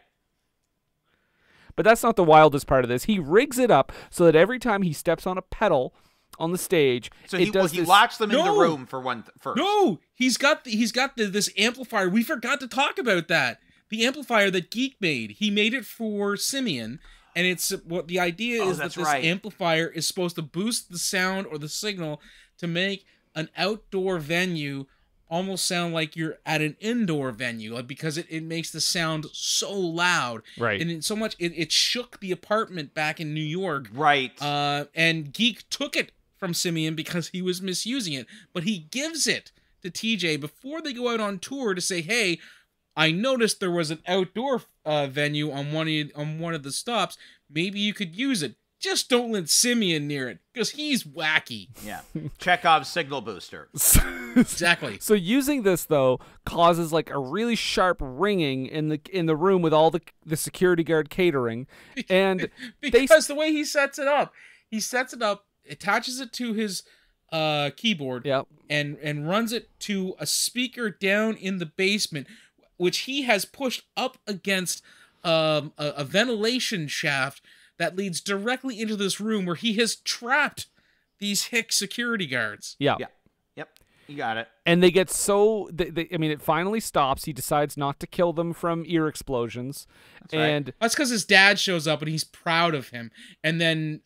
But that's not the wildest part of this. He rigs it up so that every time he steps on a pedal on the stage, so he locks them in the room first. No, he's got this amplifier. We forgot to talk about that. The amplifier that Geek made. He made it for Simeon, and it's what the idea is that this amplifier is supposed to boost the sound or the signal to make an outdoor venue almost sound like you're at an indoor venue, because it makes the sound so loud. Right. And so much, it shook the apartment back in New York. Right. And Geek took it from Simeon because he was misusing it. But he gives it to TJ before they go out on tour to say, hey, I noticed there was an outdoor venue on one of the stops. Maybe you could use it. Just don't let Simeon near it, because he's wacky. Yeah. Chekhov's signal booster. Exactly. So using this, though, causes like a really sharp ringing in the room with all the security guard catering. And because the way he sets it up, attaches it to his keyboard, yep, and runs it to a speaker down in the basement, which he has pushed up against a ventilation shaft that leads directly into this room where he has trapped these Hicks security guards. Yeah. Yep. You got it. And they get it finally stops. He decides not to kill them from ear explosions. That's right. That's because his dad shows up and he's proud of him. And then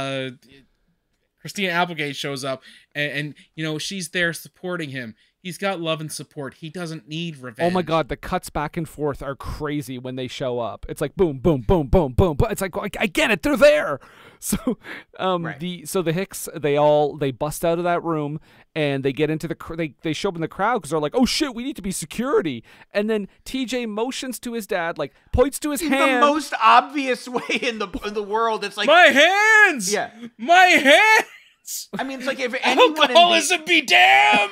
Christina Applegate shows up and she's there supporting him. He's got love and support. He doesn't need revenge. Oh my God, the cuts back and forth are crazy when they show up. It's like boom, boom, boom, boom, boom. But it's like, I get it, they're there. So, the Hicks, they bust out of that room and they get into they show up in the crowd because they're like, oh shit, we need to be security. And then TJ motions to his dad, like points to his hand. The most obvious way in the world. It's like, my hands. Yeah, my hands. I mean, it's like if anyone alcoholism be damned.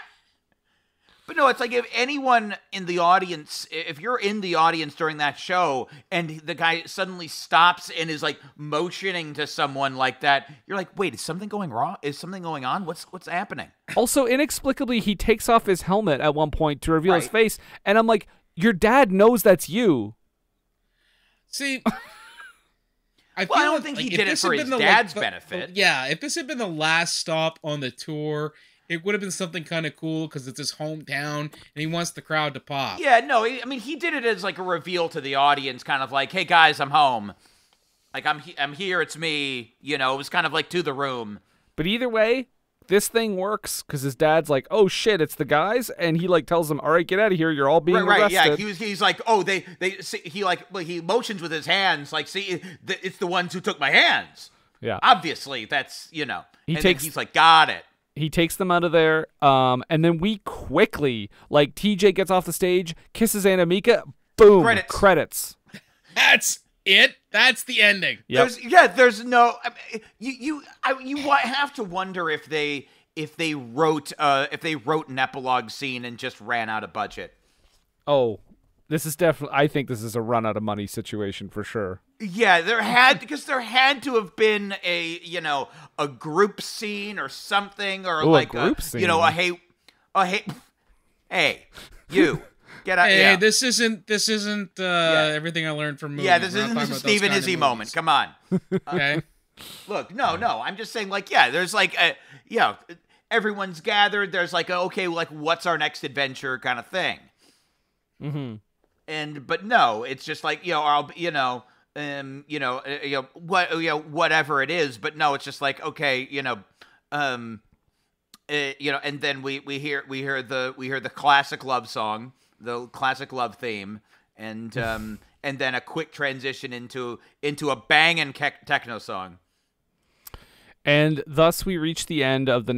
But no, it's like if anyone in the audience, if you're in the audience during that show and the guy suddenly stops and is like motioning to someone like that, you're like, wait, is something going wrong? Is something going on? What's happening? Also, inexplicably, he takes off his helmet at one point to reveal his face. And I'm like, your dad knows that's you. See, I don't think he did it for his dad's benefit. Yeah, if this had been the last stop on the tour, it would have been something kind of cool because it's his hometown and he wants the crowd to pop. Yeah, no, I mean, he did it as like a reveal to the audience, kind of like, hey guys, I'm home. Like, I'm here, it's me. It was kind of like to the room. But either way, this thing works because his dad's like, oh shit, it's the guys. And he like tells them, all right, get out of here. You're all being arrested. Yeah, he's like, oh, he motions with his hands, like, see, it's the ones who took my hands. Yeah. Obviously, that's, he's like, got it. He takes them out of there, and then we quickly, like, TJ gets off the stage, kisses Anamika, boom, credits. That's it. That's the ending. Yep. There's no. I mean, you have to wonder if they wrote an epilogue scene and just ran out of budget. Oh, This is definitely. I think this is a run out of money situation for sure. Yeah, there had to have been a group scene or something, or Ooh, like a group scene. Hey, you get out. Hey, yeah. this isn't everything I learned from movies. Yeah, this isn't a Stephen Izzy moment. Come on. Okay. Look, no. I'm just saying, like, yeah, there's like everyone's gathered. There's like, okay, like, what's our next adventure kind of thing. Mm-hmm. But no, it's just like, whatever it is. But no, it's just like, okay, and then we hear the classic love song, the classic love theme, and then a quick transition into a banging techno song. And thus we reach the end of the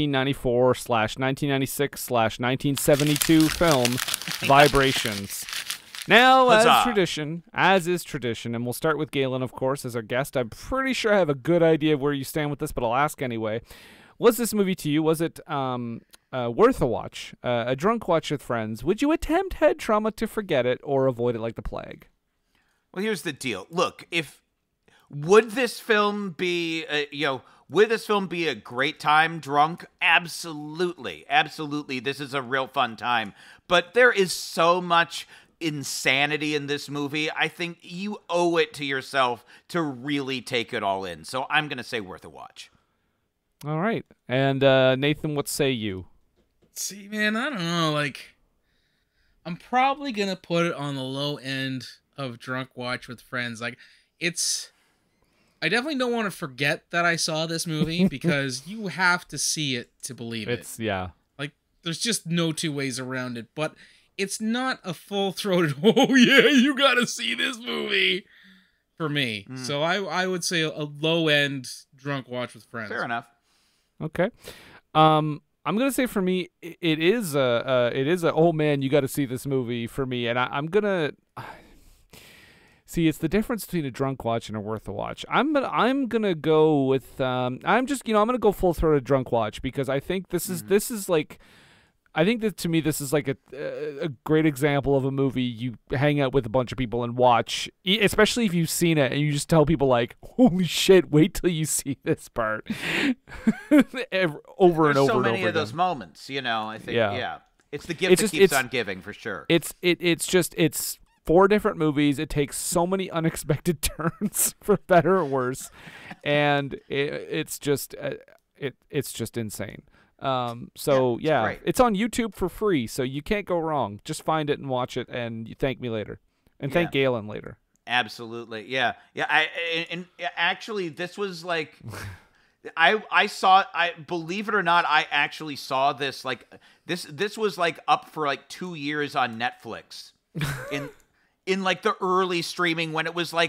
1994/1996/1972 film Vibrations. Now, as is tradition, and we'll start with Galen, of course, as our guest. I'm pretty sure I have a good idea of where you stand with this, but I'll ask anyway. Was this movie to you? Was it worth a watch? A drunk watch with friends? Would you attempt head trauma to forget it or avoid it like the plague? Well, here's the deal. Look, would this film be a great time drunk? Absolutely. Absolutely. This is a real fun time. But there is so much insanity in this movie. I think you owe it to yourself to really take it all in. So I'm going to say worth a watch. All right. And Nathan, what say you? See, man, I don't know. Like, I'm probably going to put it on the low end of drunk watch with friends. Like, I definitely don't want to forget that I saw this movie because you have to see it to believe it. Yeah. Like, there's just no two ways around it. But it's not a full-throated, oh yeah, you gotta see this movie for me. So I would say a low-end drunk watch with friends. Fair enough. Okay. I'm gonna say for me, it is a oh man, you got to see this movie for me, and I'm gonna see it's the difference between a drunk watch and a worth a watch. I'm gonna go with I'm gonna go full throated drunk watch because I think this is like. I think that to me this is like a great example of a movie you hang out with a bunch of people and watch, especially if you've seen it and you just tell people like, holy shit, wait till you see this part. over There's and over so and many over of those again. moments, I think, Yeah. It's the gift that keeps on giving, for sure. It's 4 different movies. It takes so many unexpected turns, for better or worse, and it's just insane. Great. It's on YouTube for free, so you can't go wrong. Just find it and watch it, and you thank me later, and thank Galen later. Absolutely, yeah. Actually, this was like, I saw. Believe it or not, I actually saw this. Like this was like up for like 2 years on Netflix, in like the early streaming when Netflix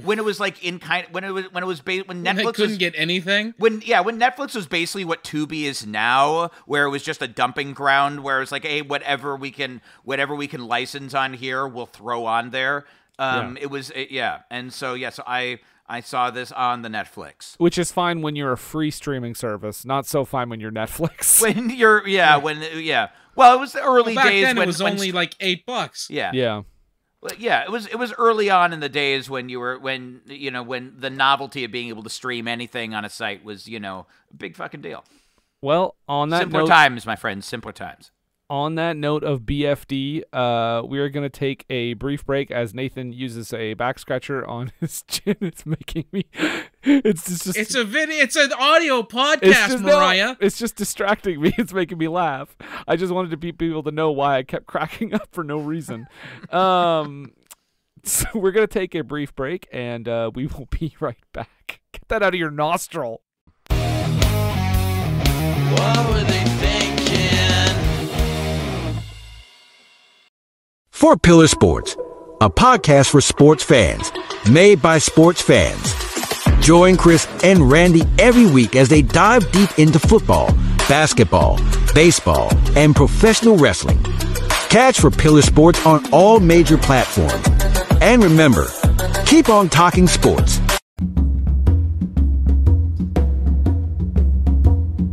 couldn't get anything. When Netflix was basically what Tubi is now, where it was just a dumping ground, where it's like, hey, whatever we can license on here, we'll throw on there. And so I saw this on the Netflix, which is fine when you're a free streaming service, not so fine when you're Netflix. Well, it was the early back days then when it was only like $8. Yeah. Yeah, it was early on in the days when the novelty of being able to stream anything on a site was, a big fucking deal. Well, on that simpler note, times, my friends, simpler times. On that note of BFD, we are going to take a brief break as Nathan uses a back scratcher on his chin. It's making me. It's a video. It's an audio podcast, Mariah. No, it's just distracting me. It's making me laugh. I just wanted people to know why I kept cracking up for no reason. So we're going to take a brief break, and we will be right back. Get that out of your nostril. What were they thinking? For Pillar Sports, a podcast for sports fans, made by sports fans. Join Chris and Randy every week as they dive deep into football, basketball, baseball, and professional wrestling. Catch For Pillar Sports on all major platforms. And remember, keep on talking sports.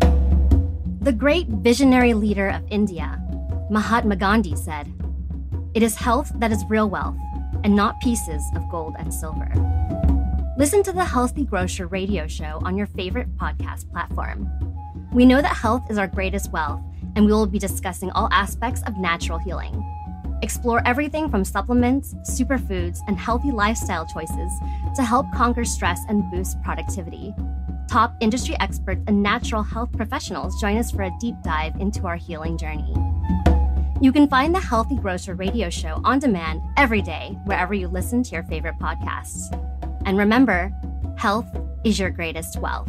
The great visionary leader of India, Mahatma Gandhi, said, It is health that is real wealth, and not pieces of gold and silver. Listen to the Healthy Grocer radio show on your favorite podcast platform. We know that health is our greatest wealth, and we will be discussing all aspects of natural healing. Explore everything from supplements, superfoods, and healthy lifestyle choices to help conquer stress and boost productivity. Top industry experts and natural health professionals join us for a deep dive into our healing journey. You can find the Healthy Grocer radio show on demand every day wherever you listen to your favorite podcasts. And remember, health is your greatest wealth.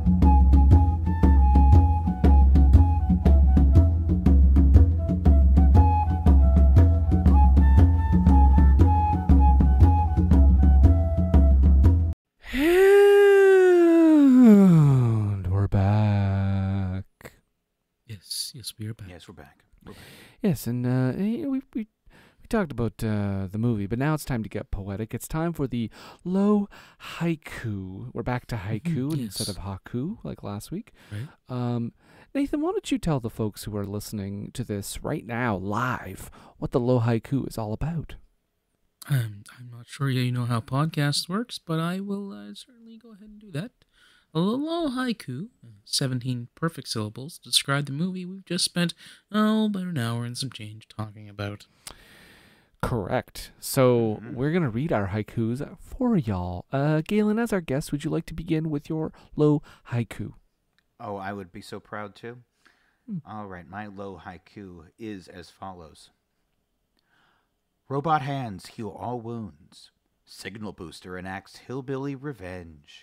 And we're back. Yes, we are back. Yes, we're back. Yes, and we talked about the movie, but now it's time to get poetic. It's time for the low haiku. We're back to haiku instead of haku like last week. Right. Nathan, why don't you tell the folks who are listening to this right now live what the low haiku is all about? I'm not sure you know how podcasts works, but I will certainly go ahead and do that. A low haiku, 17 perfect syllables, to describe the movie we've just spent, about an hour and some change talking about. Correct. So we're going to read our haikus for y'all. Galen, as our guest, would you like to begin with your low haiku? Oh, I would be so proud to. All right, my low haiku is as follows. Robot hands heal all wounds. Signal booster enacts hillbilly revenge.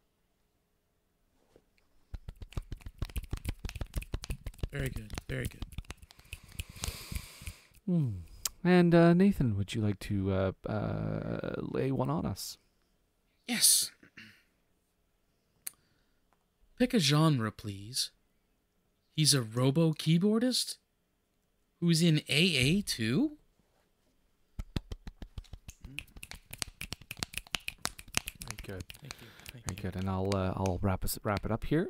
Very good, very good. And Nathan, would you like to lay one on us? Yes. Pick a genre, please. He's a robo-keyboardist? Who's in AA, too? Very good. Thank you. Very good. And I'll wrap it up here.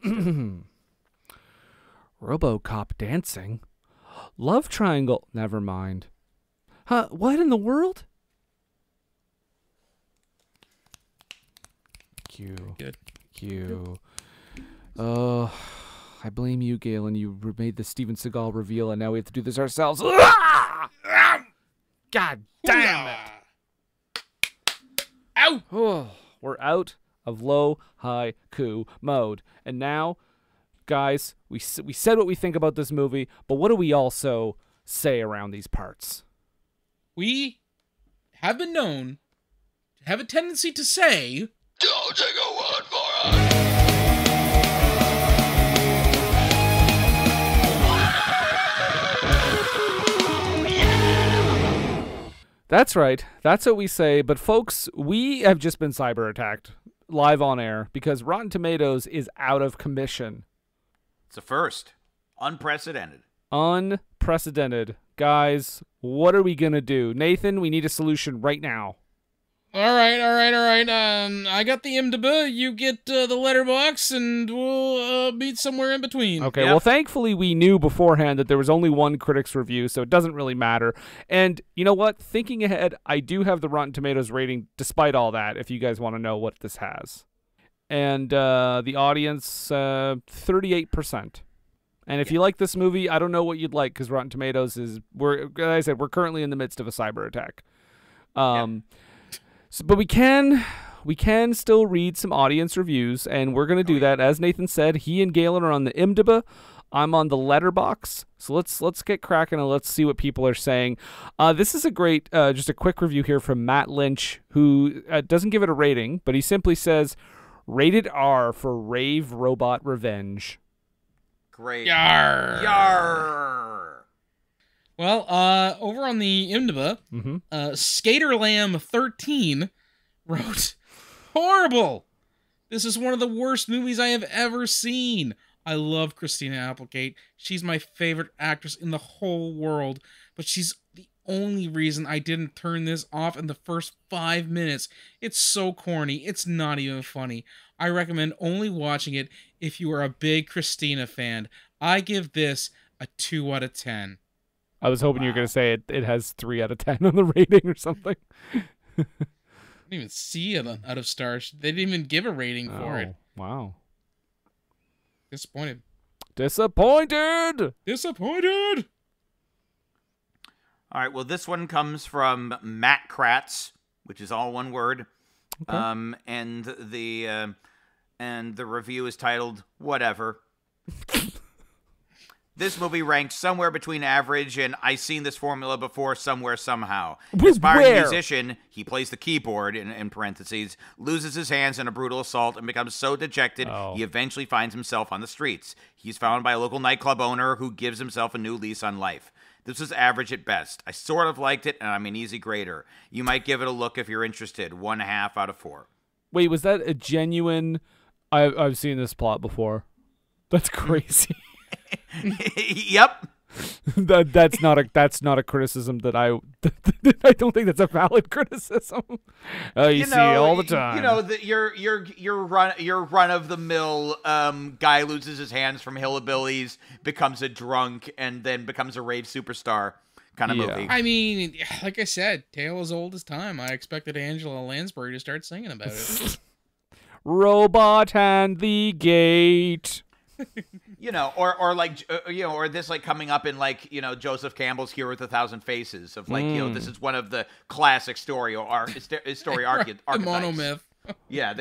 RoboCop dancing? Love triangle? Never mind. Huh? What in the world? Thank you. Good. Thank you. Oh, I blame you, Galen. You made the Steven Seagal reveal, and now we have to do this ourselves. God damn it! Ow! Oh, we're out of low haiku mode, and now, guys, we said what we think about this movie, but what do we also say around these parts? We have been known to have a tendency to say, "Don't take a word for it." That's right. That's what we say. But folks, we have just been cyber attacked live on air because Rotten Tomatoes is out of commission. It's a first. Unprecedented. Unprecedented. Guys, what are we going to do? Nathan, we need a solution right now. All right. I got the IMDb. You get the letterbox, and we'll meet somewhere in between. Okay, Well, thankfully we knew beforehand that there was only one critic's review, so it doesn't really matter. And you know what? Thinking ahead, I do have the Rotten Tomatoes rating despite all that, if you guys want to know what this has. And the audience, 38%. And if you like this movie, I don't know what you'd like, because Rotten Tomatoes is, like I said, we're currently in the midst of a cyber attack. So, but we can still read some audience reviews, and we're going to do that. As Nathan said, he and Galen are on the IMDb. I'm on the Letterbox. So let's get cracking and let's see what people are saying. This is a great, just a quick review here from Matt Lynch, who doesn't give it a rating, but he simply says, rated R for Rave Robot Revenge. Great. Yarr. Yarr. Well, over on the IMDb, Skaterlam13 wrote, horrible! This is one of the worst movies I have ever seen. I love Christina Applegate. She's my favorite actress in the whole world, but she's the only reason I didn't turn this off in the first 5 minutes. It's so corny. It's not even funny. I recommend only watching it if you are a big Christina fan. I give this a 2 out of 10. I was hoping you were going to say it has 3 out of 10 on the rating or something. I didn't even see it out of stars. They didn't even give a rating for it. Wow. Disappointed. Disappointed. All right. Well, this one comes from Matt Kratz, which is all one word. Okay. And the review is titled "Whatever." This movie ranked somewhere between average and "I've seen this formula before somewhere somehow." Aspiring musician, he plays the keyboard, in parentheses, loses his hands in a brutal assault and becomes so dejected he eventually finds himself on the streets. He's found by a local nightclub owner who gives himself a new lease on life. This was average at best. I sort of liked it, and I'm an easy grader. You might give it a look if you're interested. 1.5 out of 4. Wait, was that a genuine... I've seen this plot before. That's crazy. Yep. That's not a criticism that I don't think that's a valid criticism. You see all the time. You know that your run of the mill guy loses his hands from hillbillies, becomes a drunk, and then becomes a rave superstar kind of movie. I mean, like I said, tale as old as time. I expected Angela Lansbury to start singing about it. Robot and the Gate. Or this like coming up in Joseph Campbell's Hero with 1,000 Faces of this is one of the classic story archetypes. The monomyth. Yeah,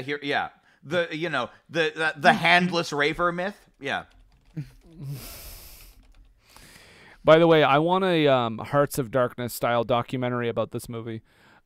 the handless raver myth. Yeah. By the way, I want a Hearts of Darkness style documentary about this movie.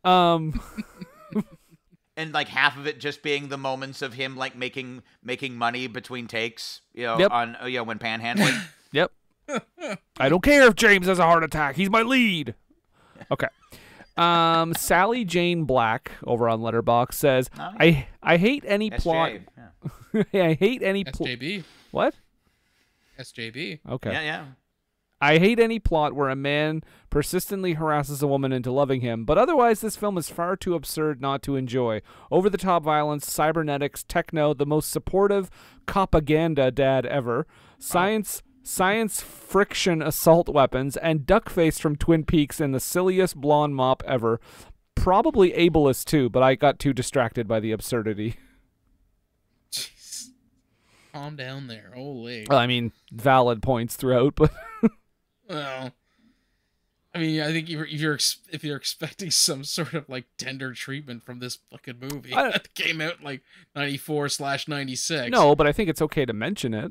And like half of it just being the moments of him like making money between takes, Yep. on when panhandling. Yep. I don't care if James has a heart attack. He's my lead. Okay. Sally Jane Black over on Letterboxd says, I hate any plot. Yeah. I hate any plot. SJB. What? SJB. Okay. Yeah. I hate any plot where a man persistently harasses a woman into loving him, but otherwise this film is far too absurd not to enjoy. Over-the-top violence, cybernetics, techno, the most supportive copaganda dad ever, science friction assault weapons, and Duckface from Twin Peaks in the silliest blonde mop ever. Probably ableist too, but I got too distracted by the absurdity. Jeez. Calm down there. Holy. Well, I mean, valid points throughout, but... Well, I mean, I think if you're expecting some sort of like tender treatment from this fucking movie that came out like 94/96. No, but I think it's okay to mention it.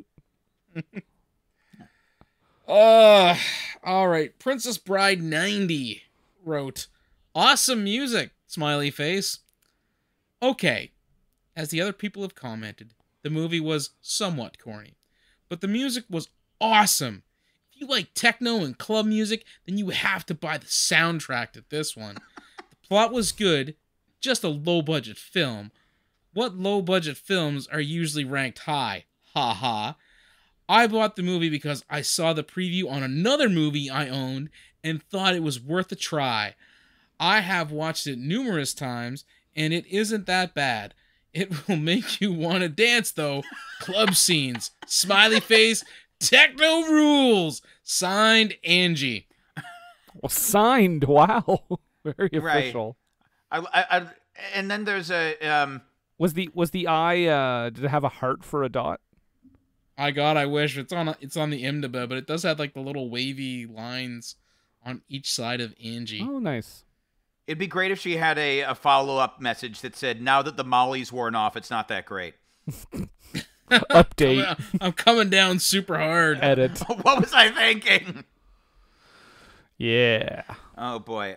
All right. Princess Bride 90 wrote, "Awesome music, smiley face." Okay, as the other people have commented, the movie was somewhat corny, but the music was awesome. If you like techno and club music, then you have to buy the soundtrack to this one. The plot was good, just a low-budget film. What low-budget films are usually ranked high? Ha ha. I bought the movie because I saw the preview on another movie I owned and thought it was worth a try. I have watched it numerous times, and it isn't that bad. It will make you want to dance, though. Club scenes. Smiley face. Techno rules. Signed, Angie. Well, signed. Wow, very official. I and then there's a Was the eye? Did it have a heart for a dot? I wish it's on the IMDb, but it does have like the little wavy lines on each side of Angie. Oh, nice. It'd be great if she had a follow-up message that said, "Now that the Molly's worn off, it's not that great." Update. I'm coming down super hard. Edit. What was I thinking? Yeah. Oh boy.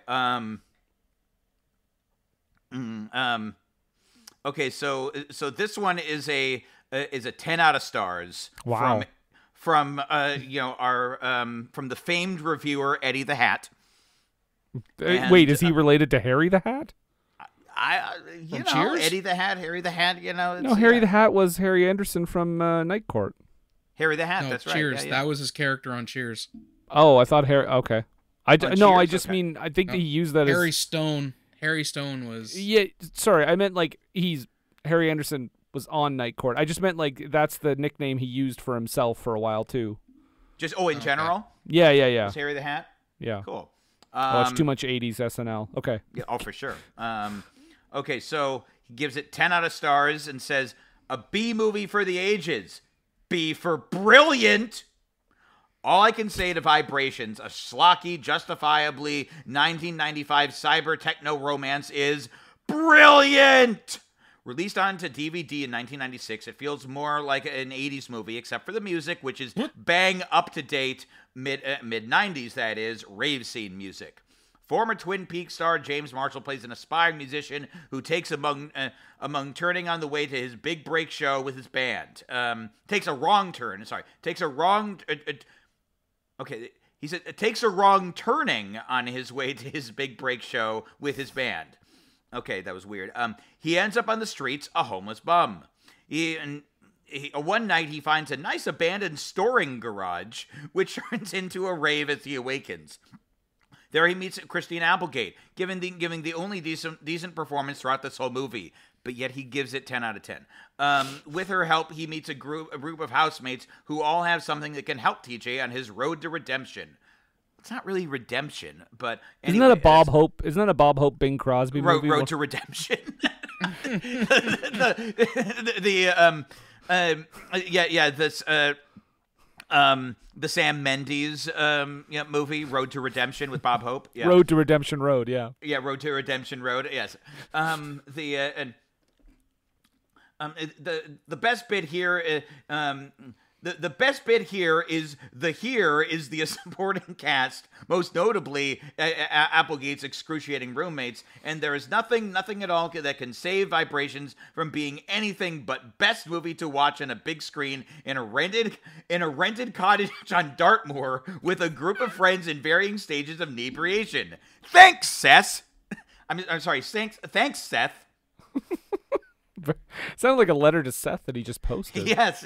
Okay, so this one is a 10 out of stars. Wow. From the famed reviewer Eddie the Hat. Wait, is he related to Harry the Hat? Cheers? Eddie the Hat, Harry the Hat, No, Harry the Hat was Harry Anderson from Night Court. Harry the Hat, No, that's Cheers. right. Yeah. That was his character on Cheers. Oh, I thought Harry. Okay. I Cheers? mean, I think that he used that Harry as Stone. Harry Stone was. Yeah, sorry, I meant like Harry Anderson was on Night Court. I just meant like that's the nickname he used for himself for a while too. Just in general. Yeah. Was Harry the Hat. Yeah. Cool. I watch too much 80s SNL. Okay. Yeah, oh, for sure. Okay, so he gives it 10 out of stars and says, a B movie for the ages. B for brilliant. All I can say to Vibrations, a schlocky, justifiably 1995 cyber techno romance is brilliant. Released onto DVD in 1996, it feels more like an 80s movie, except for the music, which is bang up to date, mid 90s, that is, rave scene music. Former Twin Peaks star James Marshall plays an aspiring musician who takes among turning on the way to his big break show with his band. Takes a wrong turn. Okay, he said it takes a wrong turning on his way to his big break show with his band. Okay, that was weird. He ends up on the streets, a homeless bum. One night he finds a nice abandoned storing garage, which turns into a rave as he awakens. There he meets Christina Applegate, giving the only decent performance throughout this whole movie, but yet he gives it 10 out of 10. With her help, he meets a group of housemates who all have something that can help TJ on his road to redemption. It's not really redemption, but anyway, isn't that a Bob Hope Bing Crosby movie? Road to Redemption. The Sam Mendes movie, Road to Redemption with Bob Hope. Yeah. Road to Redemption Road, yeah. Yeah, Road to Redemption Road. Yes. The best bit here. The best bit here is the supporting cast, most notably Applegate's excruciating roommates, and there is nothing at all that can save Vibrations from being anything but best movie to watch on a big screen in a rented cottage on Dartmoor with a group of friends in varying stages of inebriation. Thanks, Seth. I'm sorry. Thanks, Seth. Sounded like a letter to Seth that he just posted. Yes.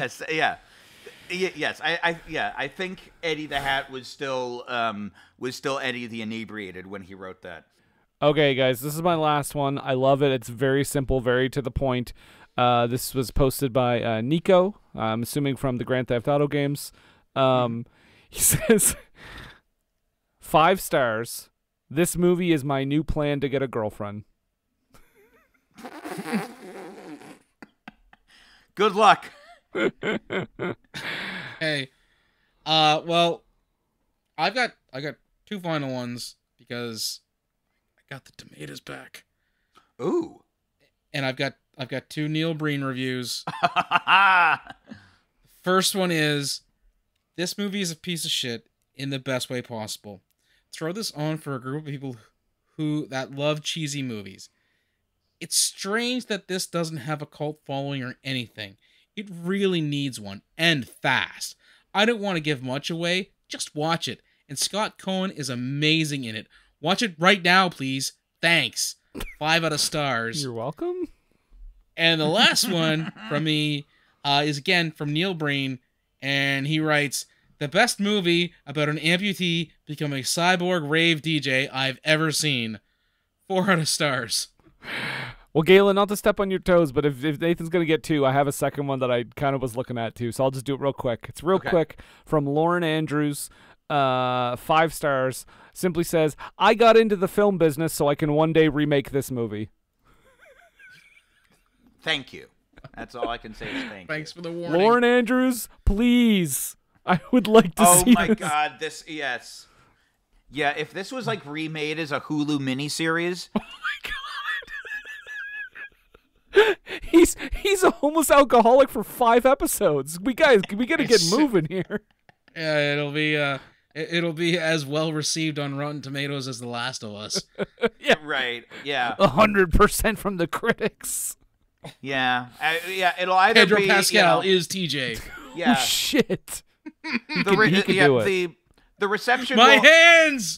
I think Eddie the Hat was still Eddie the Inebriated when he wrote that. Okay, guys, this is my last one. I love it. It's very simple, very to the point. This was posted by Nico, I'm assuming from the Grand Theft Auto games. He says, 5 stars. This movie is my new plan to get a girlfriend. Good luck. Hey, well, I've got 2 final ones because I got the tomatoes back. Ooh. And I've got 2 Neil Breen reviews. First one is, this movie is a piece of shit in the best way possible. Throw this on for a group of people that love cheesy movies. It's strange that this doesn't have a cult following or anything. It really needs one, and fast. I don't want to give much away, just watch it. And Scott Cohen is amazing in it. Watch it right now, please. Thanks. 5 out of stars. You're welcome. And the last one from me is again from Neil Breen, and he writes, the best movie about an amputee becoming a cyborg rave DJ I've ever seen. 4 out of stars. Well, Galen, not to step on your toes, but if Nathan's going to get 2, I have a second one that I kind of was looking at too, so I'll just do it real quick. It's real quick from Lauren Andrews, 5 stars. Simply says, I got into the film business so I can one day remake this movie. Thank you. That's all I can say is thank you. Thanks for the warning. Lauren Andrews, please. I would like to see this. Oh my this. God, yes. Yeah, if this was like remade as a Hulu miniseries. Oh my God. He's a homeless alcoholic for 5 episodes. We gotta get moving here. Yeah, it'll be as well received on Rotten Tomatoes as The Last of Us. Yeah, right. Yeah, 100% from the critics. Yeah, it'll either Pedro be Pascal is TJ. Yeah, oh, shit. He could do it. The reception. My hands.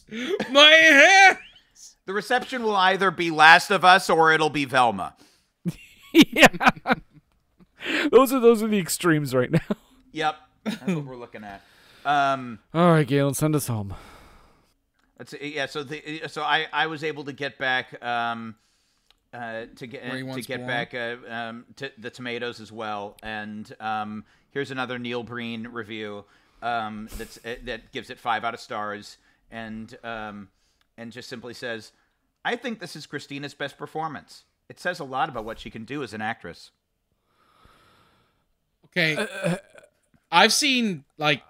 The reception will either be Last of Us or it'll be Velma. Yeah. Those are the extremes right now. Yep. That's what we're looking at. All right, Galen, send us home. Let's see. Yeah, so I was able to get back to the tomatoes as well. And here's another Neil Breen review that gives it 5 out of stars. and just simply says, "I think this is Christina's best performance. It says a lot about what she can do as an actress." Okay, I've seen like,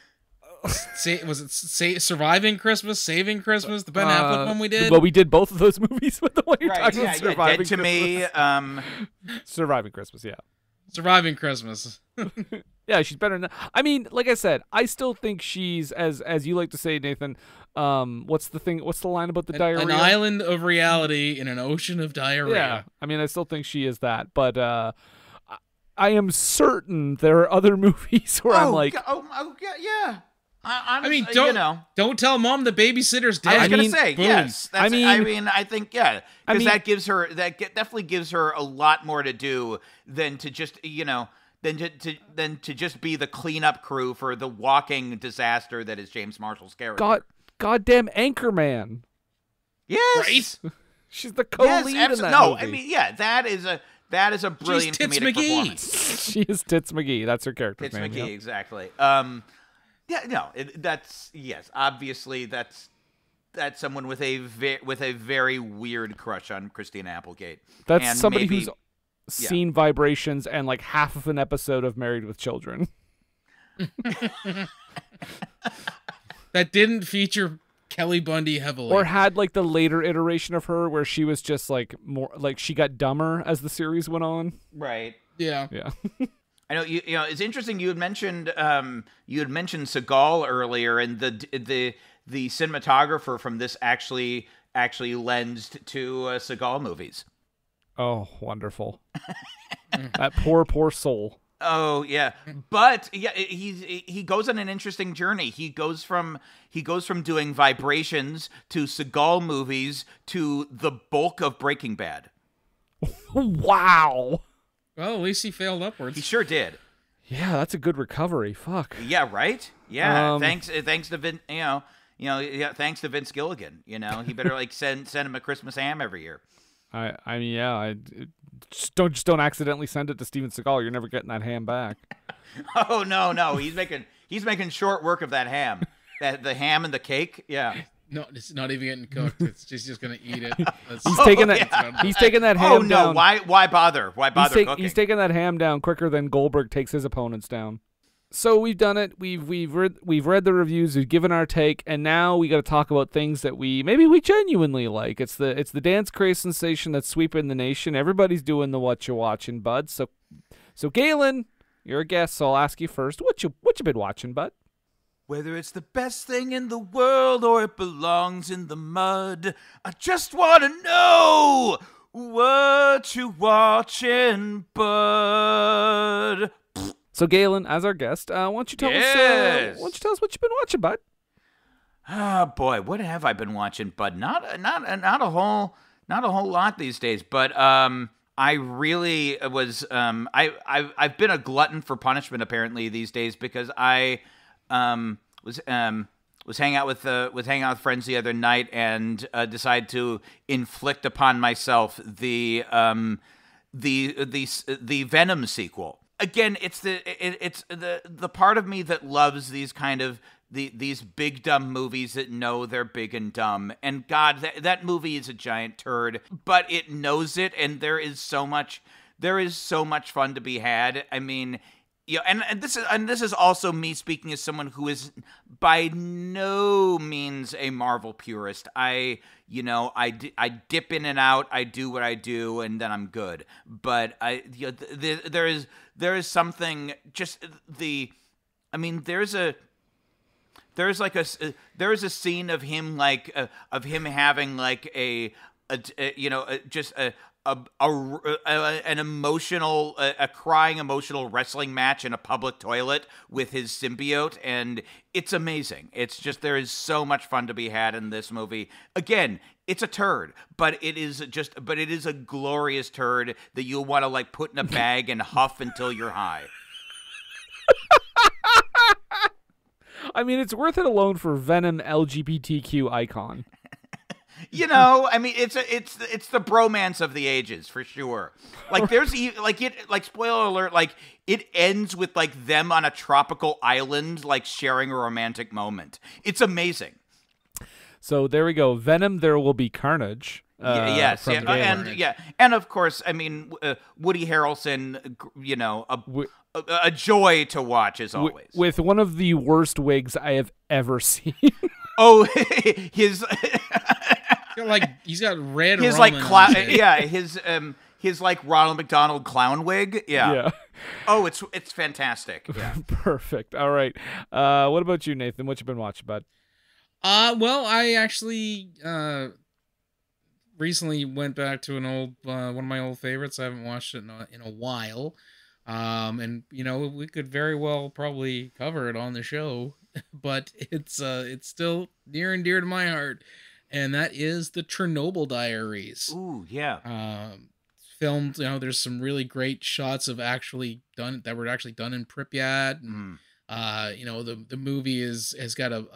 Surviving Christmas, Saving Christmas, the Ben Affleck one we did. Well, we did both of those movies with the way you're Right? talking Yeah, about Surviving Dead to Christmas. Me. Surviving Christmas, yeah. Surviving Christmas. Yeah, she's better than that. I mean, like I said, I still think she's, as you like to say, Nathan, what's the line about the diarrhea? An island of reality in an ocean of diarrhea. Yeah, I mean, I still think she is that, but I am certain there are other movies where I'm like... Yeah. I mean, don't tell mom the babysitter's dead. I was gonna say boom. yes. I think because that gives her definitely gives her a lot more to do than to just than to just be the cleanup crew for the walking disaster that is James Marshall's character. Goddamn Anchorman. Yes, right. She's the co-lead in that movie. I mean, that is a brilliant comedic performance. She is Tits McGee. That's her character's name. Tits McGee, yeah. Exactly. Obviously that's someone with a very weird crush on Christina Applegate. That's and somebody who's seen Vibrations and like half of an episode of Married with Children. That didn't feature Kelly Bundy heavily. Or had like the later iteration of her where she was just like more like she got dumber as the series went on. Right. Yeah. Yeah. I know you know it's interesting you had mentioned Seagal earlier, and the cinematographer from this actually lends to Seagal movies. Oh, wonderful. That poor soul. Oh yeah, but yeah, he goes on an interesting journey. He goes from doing Vibrations to Seagal movies to the bulk of Breaking Bad. Wow. Well, at least he failed upwards. He sure did. Yeah, that's a good recovery. Fuck. Yeah, right. Yeah, thanks to Vince. Thanks to Vince Gilligan. You know, he better like send him a Christmas ham every year. I mean, yeah. Just don't accidentally send it to Steven Seagal. You're never getting that ham back. Oh no, he's making short work of that ham. The ham and the cake. Yeah. No, it's not even getting cooked. It's just gonna eat it. He's taking that ham down. Oh no, why bother? Why bother cooking? He's taking that ham down quicker than Goldberg takes his opponents down. So we've done it. We've read the reviews. We've given our take, and now we got to talk about things that we genuinely like. It's the dance craze sensation that's sweeping the nation. Everybody's doing the what you watching, bud. So Galen, you're a guest, so I'll ask you first. What you been watching, bud? Whether it's the best thing in the world or it belongs in the mud, I just want to know what you watching, bud. So Galen, as our guest, why don't you tell us what you've been watching, bud? Oh boy, what have I been watching, bud? Not a whole lot these days, but I really was I've been a glutton for punishment apparently these days because I was hanging out with friends the other night and decided to inflict upon myself the Venom sequel. Again, it's the part of me that loves these kind of these big dumb movies that know they're big and dumb. And God, that movie is a giant turd, but it knows it, and there is so much fun to be had. I mean, yeah, and this is also me speaking as someone who is by no means a Marvel purist. I dip in and out. I do what I do, and then I'm good. But there is something just there is a scene of him having like an emotional, crying emotional wrestling match in a public toilet with his symbiote, and it's amazing. It's just there is so much fun to be had in this movie. Again, it's a turd, but it is a glorious turd that you'll want to like put in a bag and huff until you're high. I mean, it's worth it alone for Venom LGBTQ icon. You know, I mean, it's the bromance of the ages for sure. Like there's spoiler alert, like it ends with like them on a tropical island, like sharing a romantic moment. It's amazing. So there we go. Venom, There Will Be Carnage. Yes, from Galen. and of course, I mean, Woody Harrelson, you know, a joy to watch as always. With one of the worst wigs I have ever seen. Oh, his he's got red. His his like Ronald McDonald clown wig. Yeah. Oh, it's fantastic. Yeah. Perfect. All right. What about you, Nathan? What you been watching, bud? Well, I actually recently went back to an old one of my old favorites. I haven't watched it in a while. And you know, we could very well probably cover it on the show, but it's still near and dear to my heart, and that is the Chernobyl Diaries. Ooh, yeah. Filmed, you know, there's some really great shots of actually done in Pripyat, and you know, the movie has got a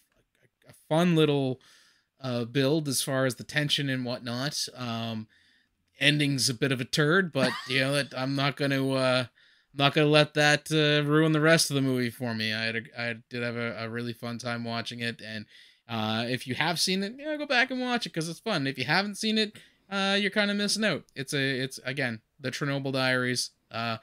fun little build as far as the tension and whatnot. Ending's a bit of a turd, but you know, I'm not gonna let that ruin the rest of the movie for me. I did have a really fun time watching it, and if you have seen it, go back and watch it because it's fun. If you haven't seen it, you're kind of missing out. It's again the Chernobyl Diaries, a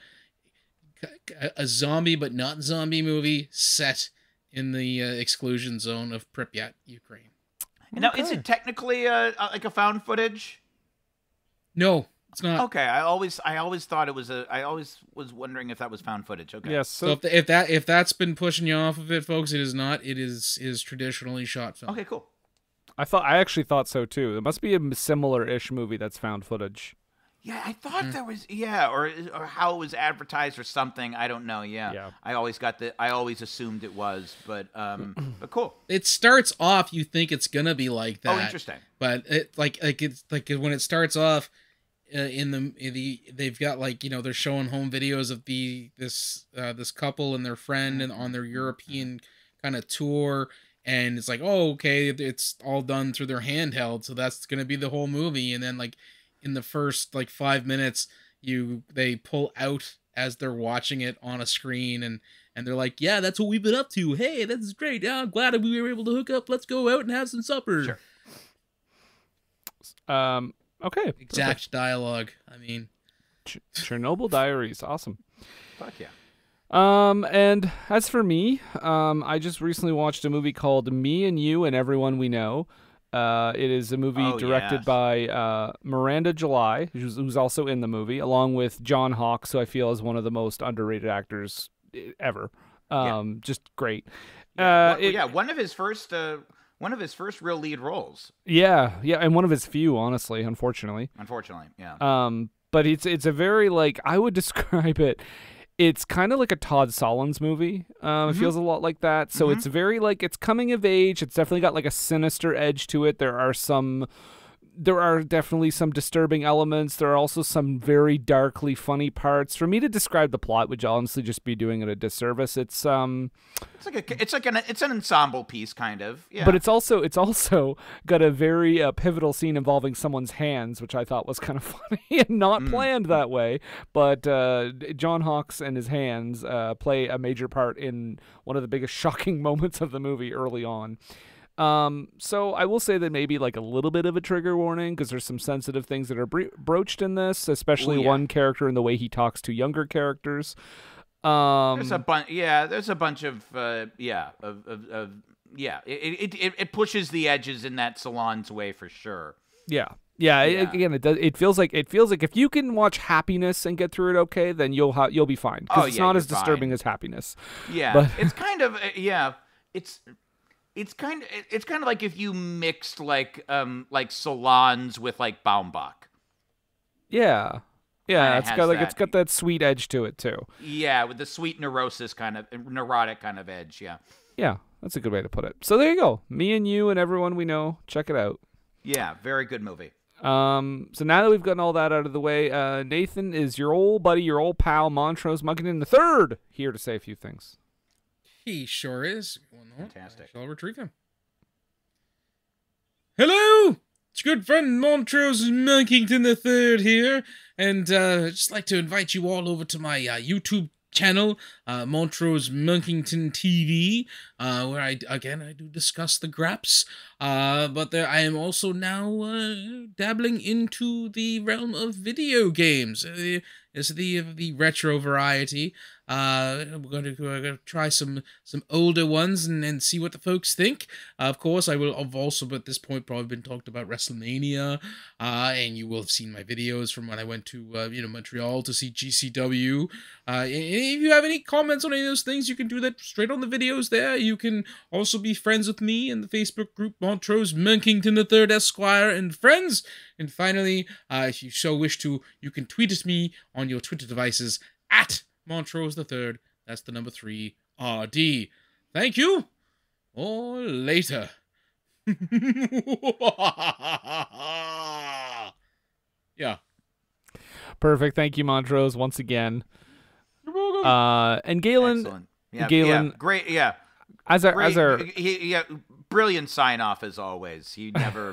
zombie but not zombie movie set in the exclusion zone of Pripyat, Ukraine. Now, is it technically like a found footage? No, it's not. Okay, I always thought it was I always was wondering if that was found footage. Okay. Yes. So if that's been pushing you off of it, folks, it is not. It is traditionally shot film. Okay, cool. I actually thought so too. It must be a similar-ish movie that's found footage. Yeah, I thought there was or how it was advertised or something. I don't know. Yeah. I always assumed it was, but cool. It starts off, you think it's gonna be like that. Oh, interesting. But it's like when it starts off, they've got, like, you know, they're showing home videos of this couple and their friend and on their European kind of tour, and it's like, oh, okay, it's all done through their handheld, so that's gonna be the whole movie. And then, like, in the first 5 minutes, they pull out as they're watching it on a screen, and they're like, yeah, that's what we've been up to. Hey, that's great. Yeah, I'm glad we were able to hook up. Let's go out and have some supper. Sure. Okay. Exact perfect. dialogue. I mean, Chernobyl Diaries, awesome. Fuck yeah. And as for me, I just recently watched a movie called Me and You and Everyone We Know. It is a movie directed by Miranda July, who's also in the movie, along with John Hawkes, who I feel is one of the most underrated actors ever. Just great. One of his first real lead roles. Yeah, and one of his few, honestly, unfortunately. Yeah. But it's a very, like, I would describe it. It's kind of like a Todd Solondz movie. It feels a lot like that. So it's very, like, it's coming of age. It's definitely got, like, a sinister edge to it. There are definitely some disturbing elements. There are also some very darkly funny parts. For me to describe the plot would honestly just be doing it a disservice. It's an ensemble piece, kind of. Yeah. But it's also got a very pivotal scene involving someone's hands, which I thought was kind of funny and not planned that way. But John Hawkes and his hands play a major part in one of the biggest shocking moments of the movie early on. So I will say that maybe like a little bit of a trigger warning, because there's some sensitive things that are broached in this, especially one character and the way he talks to younger characters. There's a bunch of it pushes the edges in that Salon's way for sure. Yeah. It feels like if you can watch Happiness and get through it okay, then you'll be fine, because it's not as disturbing as Happiness. Yeah, but it's kind of It's kind of like if you mixed like Salons with like Baumbach. Yeah, it's got that sweet edge to it too. Yeah, with the sweet neurotic kind of edge. Yeah, that's a good way to put it. So there you go. Me and You and Everyone We Know. Check it out. Yeah, very good movie. So now that we've gotten all that out of the way, Nathan is your old buddy, your old pal, Montrose Muggington III, here to say a few things. He sure is. Fantastic. I shall retrieve him. Hello! It's good friend Montrose Muggington III here, and I'd just like to invite you all over to my YouTube channel, Montrose Muggington TV, where I do discuss the graps. But I am also now dabbling into the realm of video games. It's the retro variety. We're going to try some older ones and see what the folks think. Of course, I've also at this point probably been talked about WrestleMania, and you will have seen my videos from when I went to Montreal to see GCW. And if you have any comments on any of those things, you can do that straight on the videos there. You can also be friends with me in the Facebook group Montrose Monkington III Esquire and Friends. And finally, if you so wish to, you can tweet at me on your Twitter devices at Montrose III. That's the number 3 RD. Thank you. Or later. Yeah. Perfect. Thank you, Montrose, once again. You're welcome. And Galen. Excellent. Yeah, Galen. yeah, great. Yeah. As our brilliant sign off as always. He never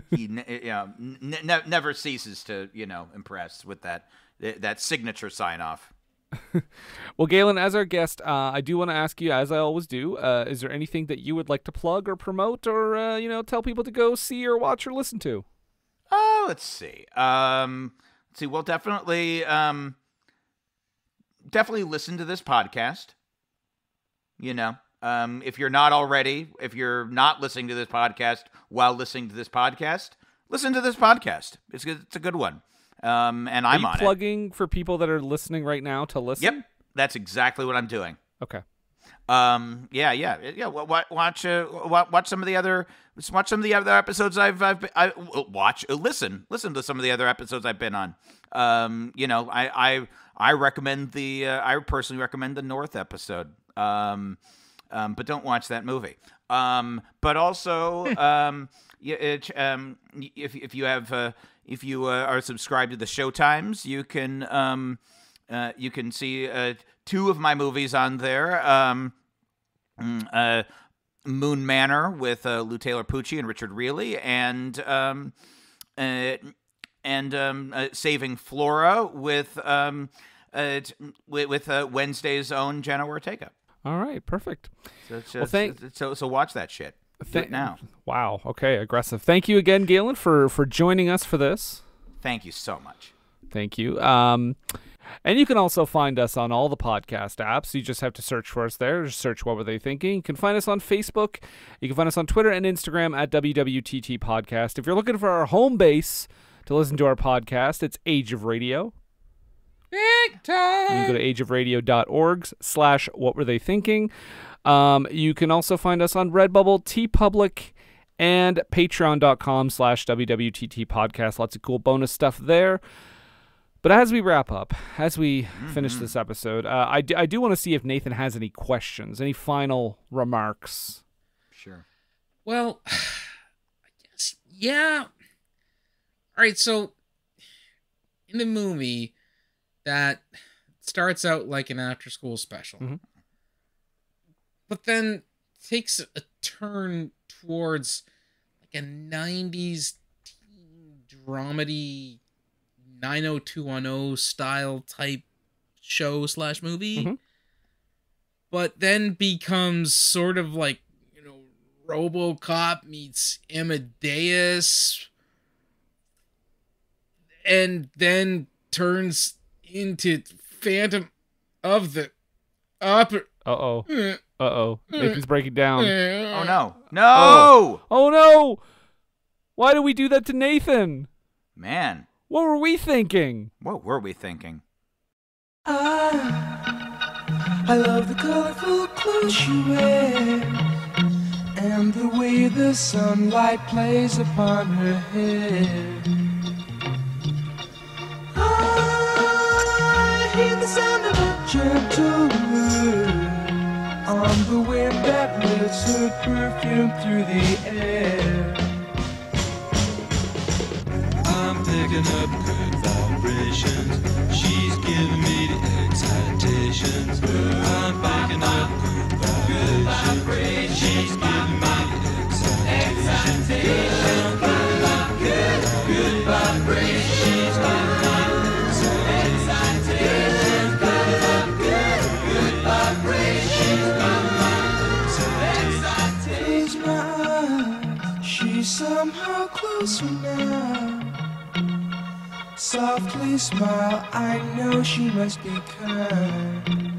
never ceases to impress with that signature sign off. Well, Galen, as our guest, I do want to ask you, as I always do, is there anything that you would like to plug or promote, or tell people to go see or watch or listen to? Oh, let's see. Well, definitely listen to this podcast. If you're not listening to this podcast while listening to this podcast, listen to this podcast. It's a good one. And I'm on it. Plugging for people that are listening right now to listen? Yep, that's exactly what I'm doing. Okay. Yeah. Watch some of the other episodes listen to some of the other episodes I've been on. I recommend I personally recommend the North episode. But don't watch that movie. But also, if you are subscribed to the Showtimes, you can see 2 of my movies on there. Moon Manor with Lou Taylor Pucci and Richard Reilly, and Saving Flora with Wednesday's own Jenna Ortega. All right, perfect. So watch that shit. Do it now. Wow. Okay, aggressive. Thank you again, Galen, for joining us for this. Thank you so much. Thank you. And you can also find us on all the podcast apps. You just have to search for us there. Just search What Were They Thinking. You can find us on Facebook. You can find us on Twitter and Instagram at WWTT Podcast. If you're looking for our home base to listen to our podcast, it's Age of Radio. Big time. You can go to ageofradio.org/What Were They Thinking. You can also find us on Redbubble, TeePublic, and patreon.com/WWTT Podcast. Lots of cool bonus stuff there. But as we wrap up, as we finish this episode, I do want to see if Nathan has any questions, any final remarks. Sure. Well, I guess, yeah. All right, so in the movie, that starts out like an after-school special. Mm-hmm. But then takes a turn towards like a 90s teen dramedy 90210 style type show / movie. Mm-hmm. But then becomes sort of like, RoboCop meets Amadeus. And then turns into Phantom of the Opera. Uh-oh. Nathan's breaking down. Oh, no. No! Oh, no! Why did we do that to Nathan? Man. What were we thinking? What were we thinking? I love the colorful clothes she wears and the way the sunlight plays upon her hair. I hear the sound of a gentle word on the wind that lifts her perfume through the air. I'm picking up good vibrations. She's giving me the excitations. I'm picking up good vibrations. She's giving me the excitations. I'm picking up good vibrations. She's giving me softly smile. I know she must be kind.